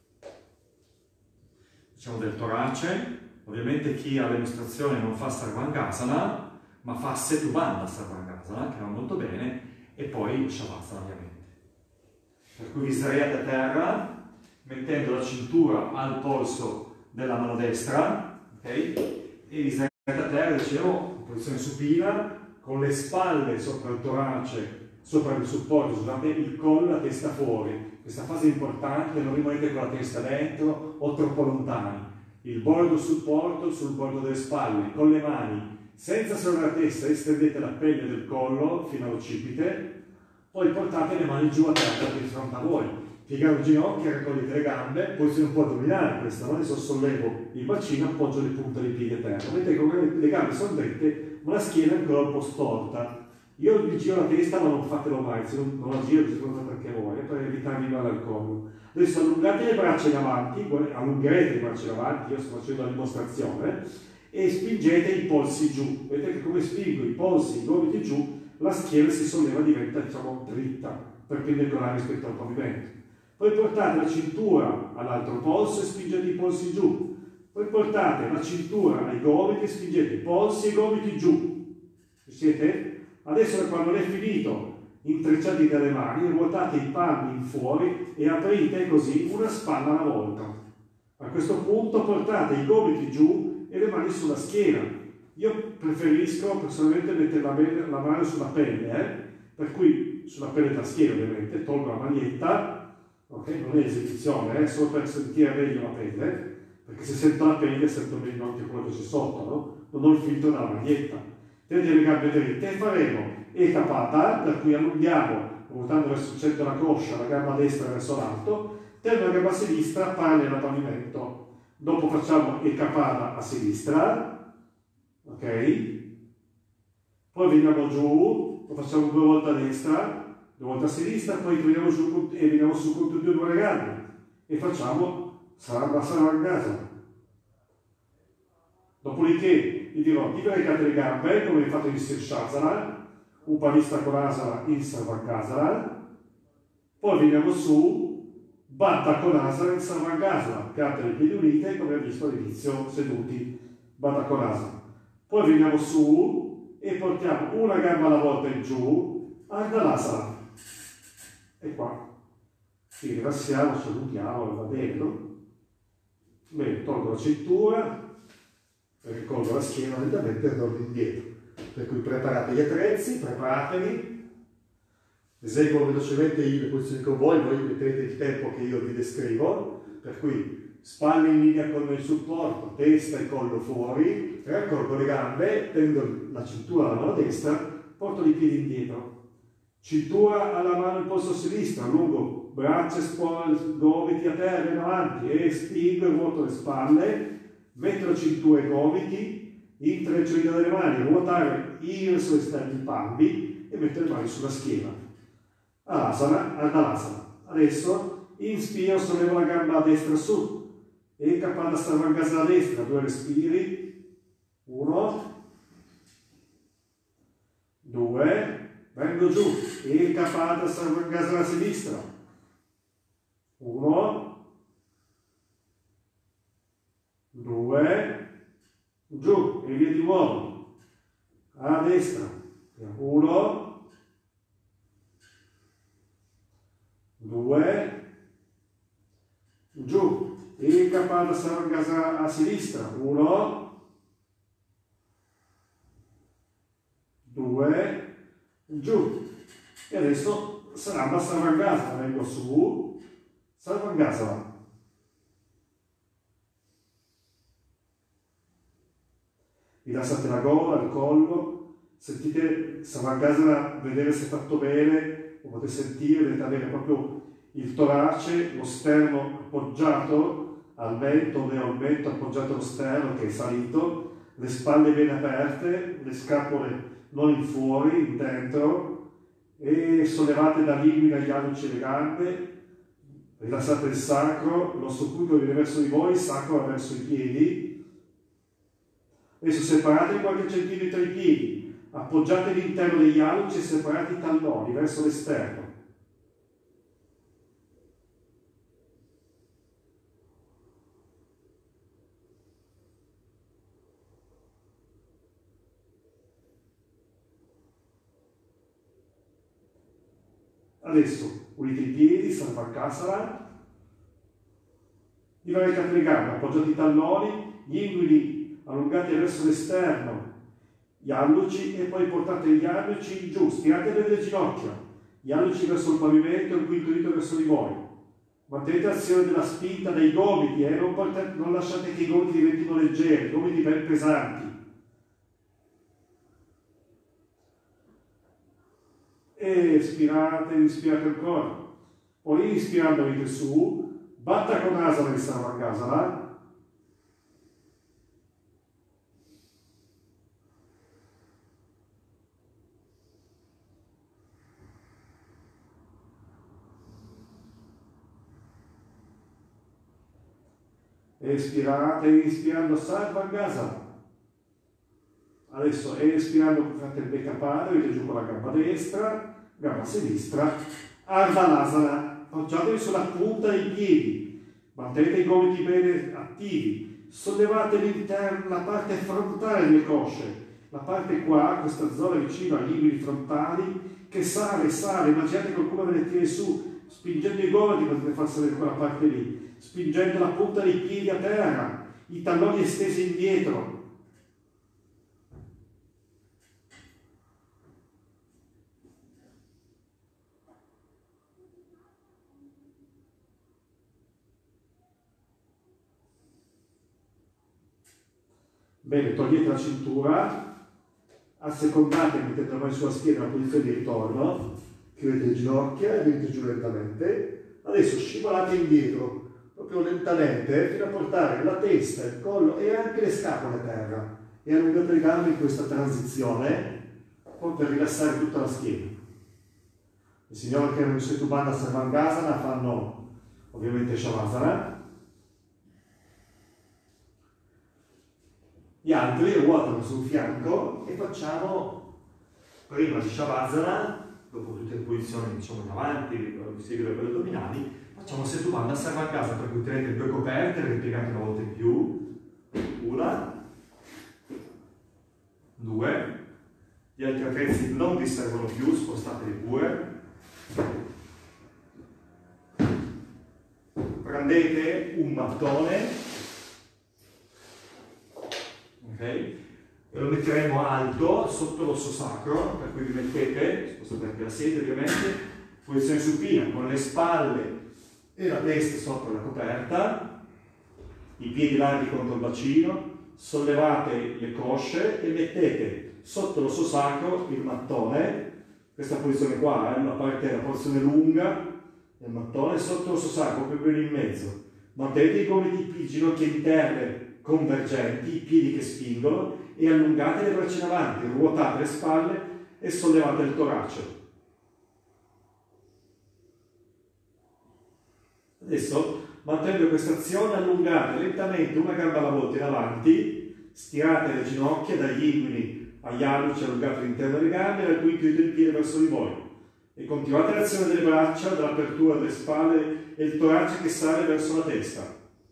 A: diciamo del torace. Ovviamente chi ha l'illustrazione non fa Sarvangasana, ma fa Setubandha Sarvangasana, che va molto bene, e poi Shavasana ovviamente. Per cui vi sdraiate a terra, mettendo la cintura al polso della mano destra, ok? E vi sdraiate a terra, dicevo, in posizione supina, con le spalle sopra il torace, sopra il supporto, scusate, il collo e la testa fuori. Questa fase è importante, non rimanete con la testa dentro o troppo lontani. Il bordo supporto sul bordo delle spalle, con le mani, senza sollevare la testa, estendete la pelle del collo fino all'occipite, poi portate le mani giù a terra di fronte a voi. Piegate le ginocchia, raccogliete le gambe, posizione un po' addominale questa, no? Adesso sollevo il bacino, appoggio le punte dei piedi a terra. Vedete come le gambe sono dritte, ma la schiena è ancora un po' storta. Io vi giro la testa, ma non fatelo mai, se non la giro perché vuoi, per evitare di male al collo. Adesso allungate le braccia in avanti, allungherete le braccia in avanti, io sto facendo la dimostrazione, e spingete i polsi giù. Vedete che come spingo i polsi, i gomiti giù, la schiena si solleva, diventa diciamo dritta, perpendicolare rispetto al pavimento. Poi portate la cintura all'altro polso e spingete i polsi giù. Poi portate la cintura ai gomiti e spingete i polsi e i gomiti giù. Siete? Adesso quando è finito, intrecciati dalle mani, ruotate i palmi in fuori e aprite così una spalla alla volta. A questo punto portate i gomiti giù e le mani sulla schiena. Io preferisco personalmente mettere la mano sulla pelle, per cui sulla pelle della schiena ovviamente, tolgo la maglietta, ok? Non è esecuzione, è solo per sentire meglio la pelle, perché se sento la pelle sento meglio anche quello che c'è sotto, no? Non ho il filtro della maglietta. Tenete le gambe dritte e faremo Ekapata, per cui allunghiamo, ruotando verso il centro della coscia, la gamba destra verso l'alto, tenendo la gamba sinistra parallela al pavimento. Dopo facciamo Ekapata a sinistra, ok? Poi veniamo giù, lo facciamo 2 volte a destra,
C: 2 volte a sinistra, poi veniamo su con tutte e 2 le gambe e facciamo Sarvangasana. Dopodiché vi dirò di caricate le gambe come fate in Sirshasana, Upanishta Konasana in Sarvangasana, poi veniamo su, Baddha Konasana in Sarvangasana, piante le piedi unite come abbiamo visto all'inizio seduti, Baddha Konasana. Poi veniamo su e portiamo una gamba alla volta in giù, Ardhanasana. E qua ci rilassiamo, salutiamo, va bene, no? Bene, tolgo la cintura, ricolgo la schiena lentamente e torno indietro. Per cui preparate gli attrezzi, preparatevi, eseguo velocemente le posizioni con voi mettete il tempo che io vi descrivo, per cui spalle in linea con il supporto, testa e collo fuori, raccolgo le gambe, tendo la cintura alla mano destra, porto i piedi indietro. Cintura alla mano in polso sinistro, allungo braccia e spalle, gomiti a terra in avanti e spingo e vuoto le spalle, metto la cintura ai gomiti, intreccio le dita delle mani, ruotare verso esterni i palmi e metto le mani sulla schiena. Alasana, Ardhanasana. Adesso inspiro, sollevo la gamba a destra su e Kapala Sarvangasana a destra, 2 respiri, 1, 2, vengo giù e Kapala Sarvangasana a sinistra, 1, 2, giù e via di nuovo, a destra, 1, 2, giù e Kapala Sarvangasana a sinistra, 1, 2, giù. E adesso sarà Sarvangasana, vengo su, Sarvangasana. Rilassate la gola, il collo, sentite Sarvangasana, vedere se è fatto bene, lo potete sentire, dovete avere proprio il torace, lo sterno appoggiato al mento, ovvero il mento appoggiato allo sterno che è salito, le spalle bene aperte, le scapole non in fuori, in dentro, e sollevate dall'inguine agli alluci le gambe, rilassate il sacro, l'osso oculto viene verso di voi, il sacro va verso i piedi. Adesso separate qualche centimetro i piedi, appoggiate l'interno degli alluci e separate i talloni verso l'esterno. Adesso unite i piedi, Sarvangasana, divaricate le gambe, appoggiate i talloni, gli inguini allungati verso l'esterno, gli alluci e poi portate gli alluci giù, stirate bene le ginocchia, gli alluci verso il pavimento e il quinto dito verso di voi. Mantenete l'azione della spinta dei gomiti, non lasciate che i gomiti diventino leggeri, i gomiti ben pesanti. E espirate, inspirate ancora. Poi inspirando venite su, Baddha Konasana di Sarvangasana. Espirate, inspirando Sarvangasana. Adesso espirando fate il Bekapala, vedete giù con la gamba destra, gamba sinistra, Ardhanasana, appoggiatevi sulla punta dei piedi, mantenete i gomiti bene attivi, sollevate l'interno, la parte frontale delle cosce, la parte qua, questa zona vicino agli inguini frontali, che sale, immaginate qualcuno ve ne tira su, spingendo i gomiti potete far salire quella parte lì, spingendo la punta dei piedi a terra, i talloni estesi indietro. Bene, togliete la cintura, assecondate, mettete la mano sulla schiena nella posizione di ritorno, chiudete le ginocchia e venite giù lentamente. Adesso scivolate indietro, proprio lentamente, fino a portare la testa, il collo e anche le scapole a terra. E allungate le gambe in questa transizione, poi per rilassare tutta la schiena. I signori che erano in Setu Bandha Sarvangasana fanno ovviamente Shavasana. Gli altri ruotano sul fianco e facciamo prima di Shavasana, dopo tutte le posizioni diciamo in avanti, seguire per gli addominali, facciamo Setu Bandha Sarvangasana, per cui tenete le due coperte, le ripiegate una volta in più. Una, due, gli altri attrezzi non vi servono più, spostateli pure. Prendete un mattone, ok? E lo metteremo alto sotto l'osso sacro, per cui vi mettete, spostate anche la sedia ovviamente, posizione supina, con le spalle e la testa sopra la coperta, i piedi larghi contro il bacino, sollevate le cosce e mettete sotto l'osso sacro il mattone, questa posizione qua, la porzione lunga del mattone, sotto l'osso sacro, proprio lì in mezzo. Mantenete i gomiti, i ginocchia interne convergenti, i piedi che spingono e allungate le braccia in avanti, ruotate le spalle e sollevate il torace. Adesso, mantenendo questa azione, allungate lentamente una gamba alla volta in avanti, stirate le ginocchia dagli inguini agli alluci, allungate l'interno delle gambe e dal cui chiudete il piede verso di voi. E continuate l'azione delle braccia, dall'apertura delle spalle e il torace che sale verso la testa.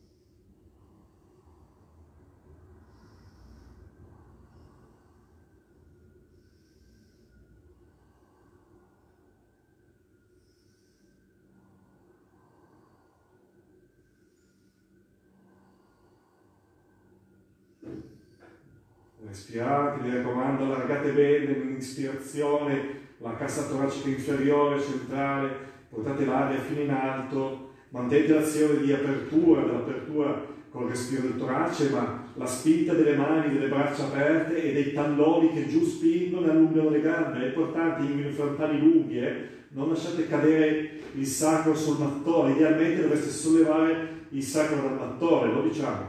C: Respirate, mi raccomando, allargate bene l'inspirazione, la cassa toracica inferiore, centrale, portate l'aria fino in alto, mantenete l'azione di apertura, dell'apertura con il respiro del torace, ma la spinta delle mani, delle braccia aperte e dei talloni che giù spingono e allungano le gambe. È importante, i frontali lunghi, non lasciate cadere il sacro sul mattone, idealmente dovreste sollevare il sacro dal mattone, lo diciamo.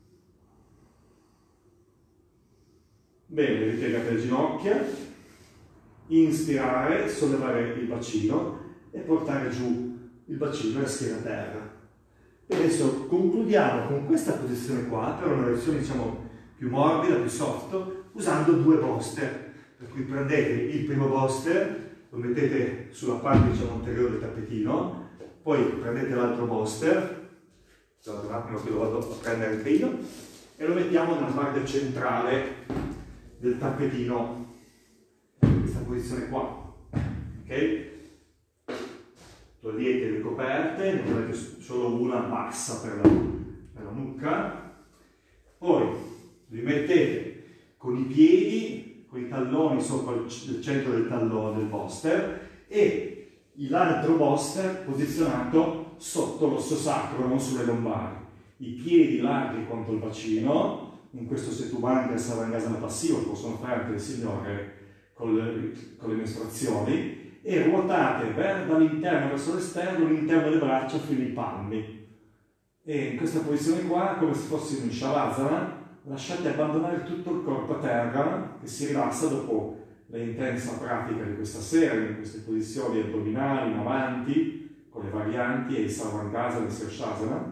C: Bene, ripiegate le ginocchia, inspirare, sollevare il bacino e portare giù il bacino e la schiena a terra. E adesso concludiamo con questa posizione qua, per una versione diciamo più morbida, più soft, usando due boster. Per cui prendete il primo boster, lo mettete sulla parte diciamo anteriore del tappetino, poi prendete l'altro boster, scusate un attimo che lo vado a prendere prima, e lo mettiamo nella parte centrale del tappetino, in questa posizione qua, ok? Togliete le coperte, ne avete solo una bassa per la nuca, poi vi mettete con i piedi, con i talloni sopra il centro del tallone del boster e l'altro boster posizionato sotto l'osso sacro, non sulle lombari, i piedi larghi contro il bacino. In questo Setu Bandha Sarvangasana passivo che possono fare anche le signore con le mestruazioni, e ruotate dall'interno verso l'esterno l'interno delle braccia fino ai palmi. E in questa posizione qua, come se fossimo in Shavasana, lasciate abbandonare tutto il corpo a terra, che si rilassa dopo l'intensa pratica di questa sera, in queste posizioni addominali in avanti, con le varianti e il Sarvangasana e il Sirshasana.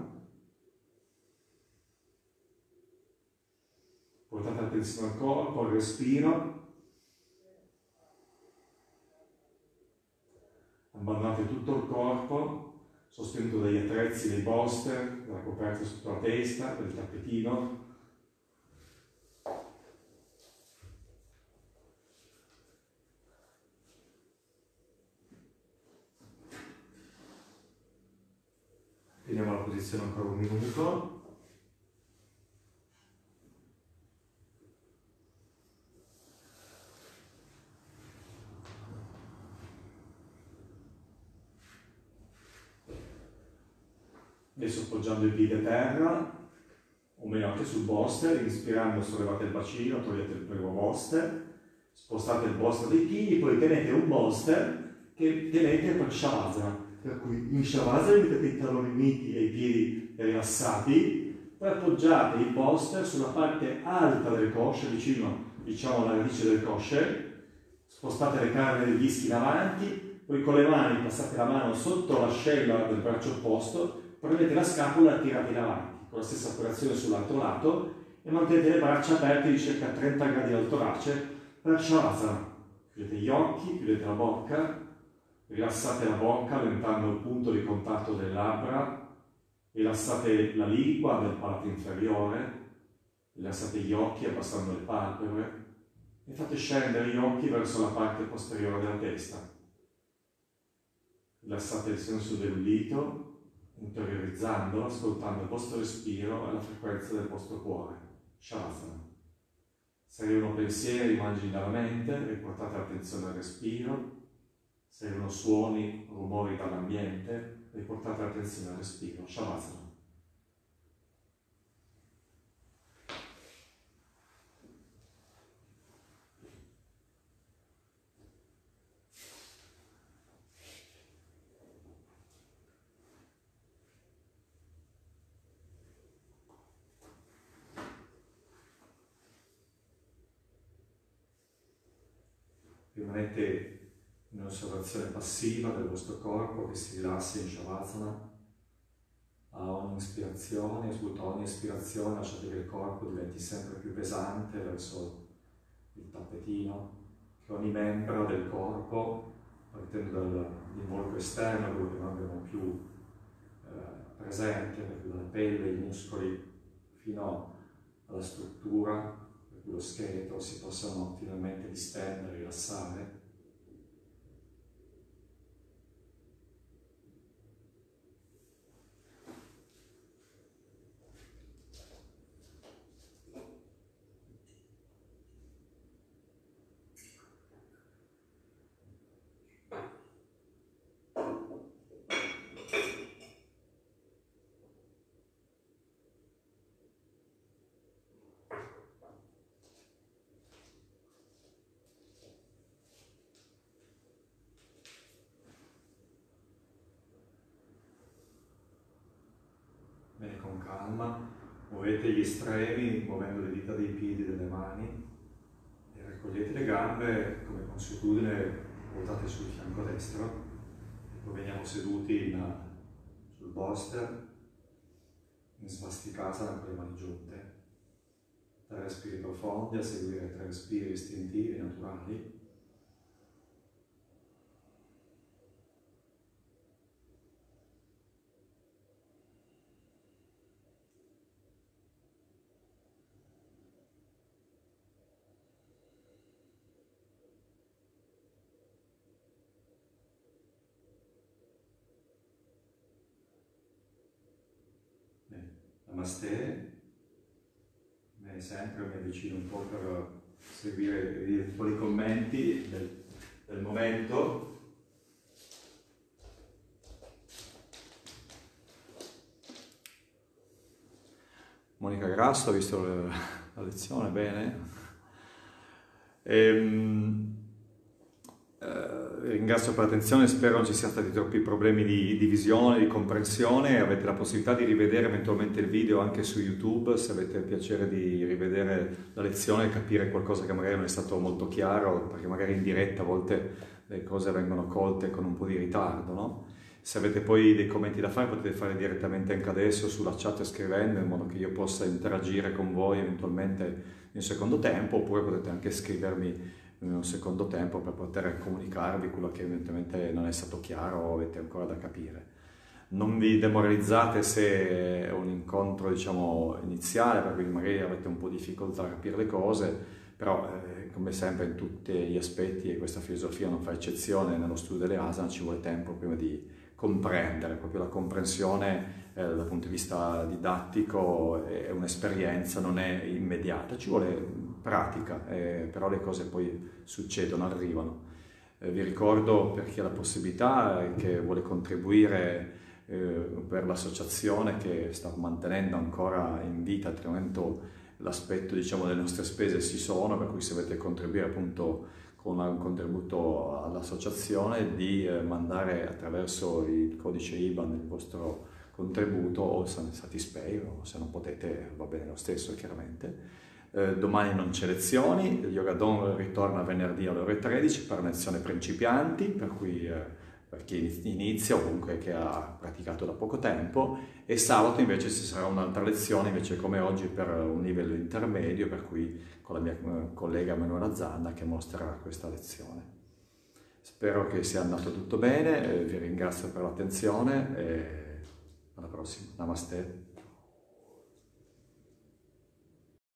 C: Portate attenzione al corpo, al respiro. Abbandonate tutto il corpo, sostenuto dagli attrezzi, dai boster, dalla coperta sotto la testa, del tappetino. Teniamo la posizione ancora un minuto. Adesso appoggiando il piede a terra, o meglio anche sul boster, inspirando sollevate il bacino, togliete il primo boster, spostate il boster dei piedi, poi tenete un boster che tenete per Shavasana. Per cui in Shavasana mettete i talloni uniti e i piedi rilassati, poi appoggiate il boster sulla parte alta delle cosce, vicino diciamo alla radice delle cosce, spostate le canne degli dischi in avanti, poi con le mani passate la mano sotto l'ascella del braccio opposto, prendete la scapola e tirate in avanti, con la stessa operazione sull'altro lato, e mantenete le braccia aperte di circa 30 gradi dal torace per Shavasana. Chiudete gli occhi, chiudete la bocca, rilassate la bocca allentando il punto di contatto delle labbra, rilassate la lingua del palato inferiore, rilassate gli occhi abbassando le palpebre e fate scendere gli occhi verso la parte posteriore della testa. Rilassate il senso dell'udito, interiorizzandolo, ascoltando il vostro respiro e la frequenza del vostro cuore. Shavasana. Se arrivano pensieri, immagini dalla mente, riportate l'attenzione al respiro. Se arrivano suoni, rumori dall'ambiente, riportate l'attenzione al respiro. Shavasana. Rimanete in osservazione passiva del vostro corpo che si rilassa in Shavasana. A ogni ispirazione, a ogni espirazione lasciate che il corpo diventi sempre più pesante verso il tappetino, che ogni membro del corpo, partendo dall'involucro esterno, quello che noi abbiamo più presente, dalla pelle, i muscoli, fino alla struttura, lo scheletro, si possano finalmente distendere, rilassare. Bene, con calma, muovete gli estremi, muovendo le dita dei piedi e delle mani, e raccogliete le gambe come consuetudine, portate sul fianco destro, e poi veniamo seduti sul bolster, in svastikasana con le mani giunte. 3 respiri profondi, a seguire 3 respiri istintivi, naturali. Namaste, sempre mi avvicino un po' per seguire un po' di commenti del momento. Monica Grasso, ha visto la lezione, bene. Ringrazio per l'attenzione, spero non ci siano stati troppi problemi di visione, di comprensione. Avete la possibilità di rivedere eventualmente il video anche su YouTube, se avete il piacere di rivedere la lezione e capire qualcosa che magari non è stato molto chiaro, perché magari in diretta a volte le cose vengono colte con un po' di ritardo, no? Se avete poi dei commenti da fare, potete fare direttamente anche adesso sulla chat scrivendo, in modo che io possa interagire con voi eventualmente in un secondo tempo, oppure potete anche scrivermi in un secondo tempo per poter comunicarvi quello che eventualmente non è stato chiaro o avete ancora da capire. Non vi demoralizzate se è un incontro, diciamo, iniziale, per cui magari avete un po' di difficoltà a capire le cose, però come sempre in tutti gli aspetti, e questa filosofia non fa eccezione, nello studio delle asana ci vuole tempo prima di comprendere, proprio la comprensione dal punto di vista didattico è un'esperienza, non è immediata, ci vuole pratica, però le cose poi succedono, arrivano. Vi ricordo, per chi ha la possibilità, che vuole contribuire per l'associazione che sta mantenendo ancora in vita, al momento l'aspetto, diciamo, delle nostre spese ci sono, per cui se volete contribuire appunto con un contributo all'associazione, di mandare attraverso il codice IBAN il vostro contributo, o Satispay, o se non potete va bene lo stesso chiaramente. Domani non c'è lezioni, il Yoga Dawn ritorna venerdì alle ore 13 per lezione principianti, per cui
A: per chi inizia o comunque che ha praticato da poco tempo, e sabato invece ci sarà un'altra lezione, invece come oggi, per un livello intermedio, per cui con la mia collega Manuela Zanna, che mostrerà questa lezione. Spero che sia andato tutto bene, vi ringrazio per l'attenzione e alla prossima. Namaste.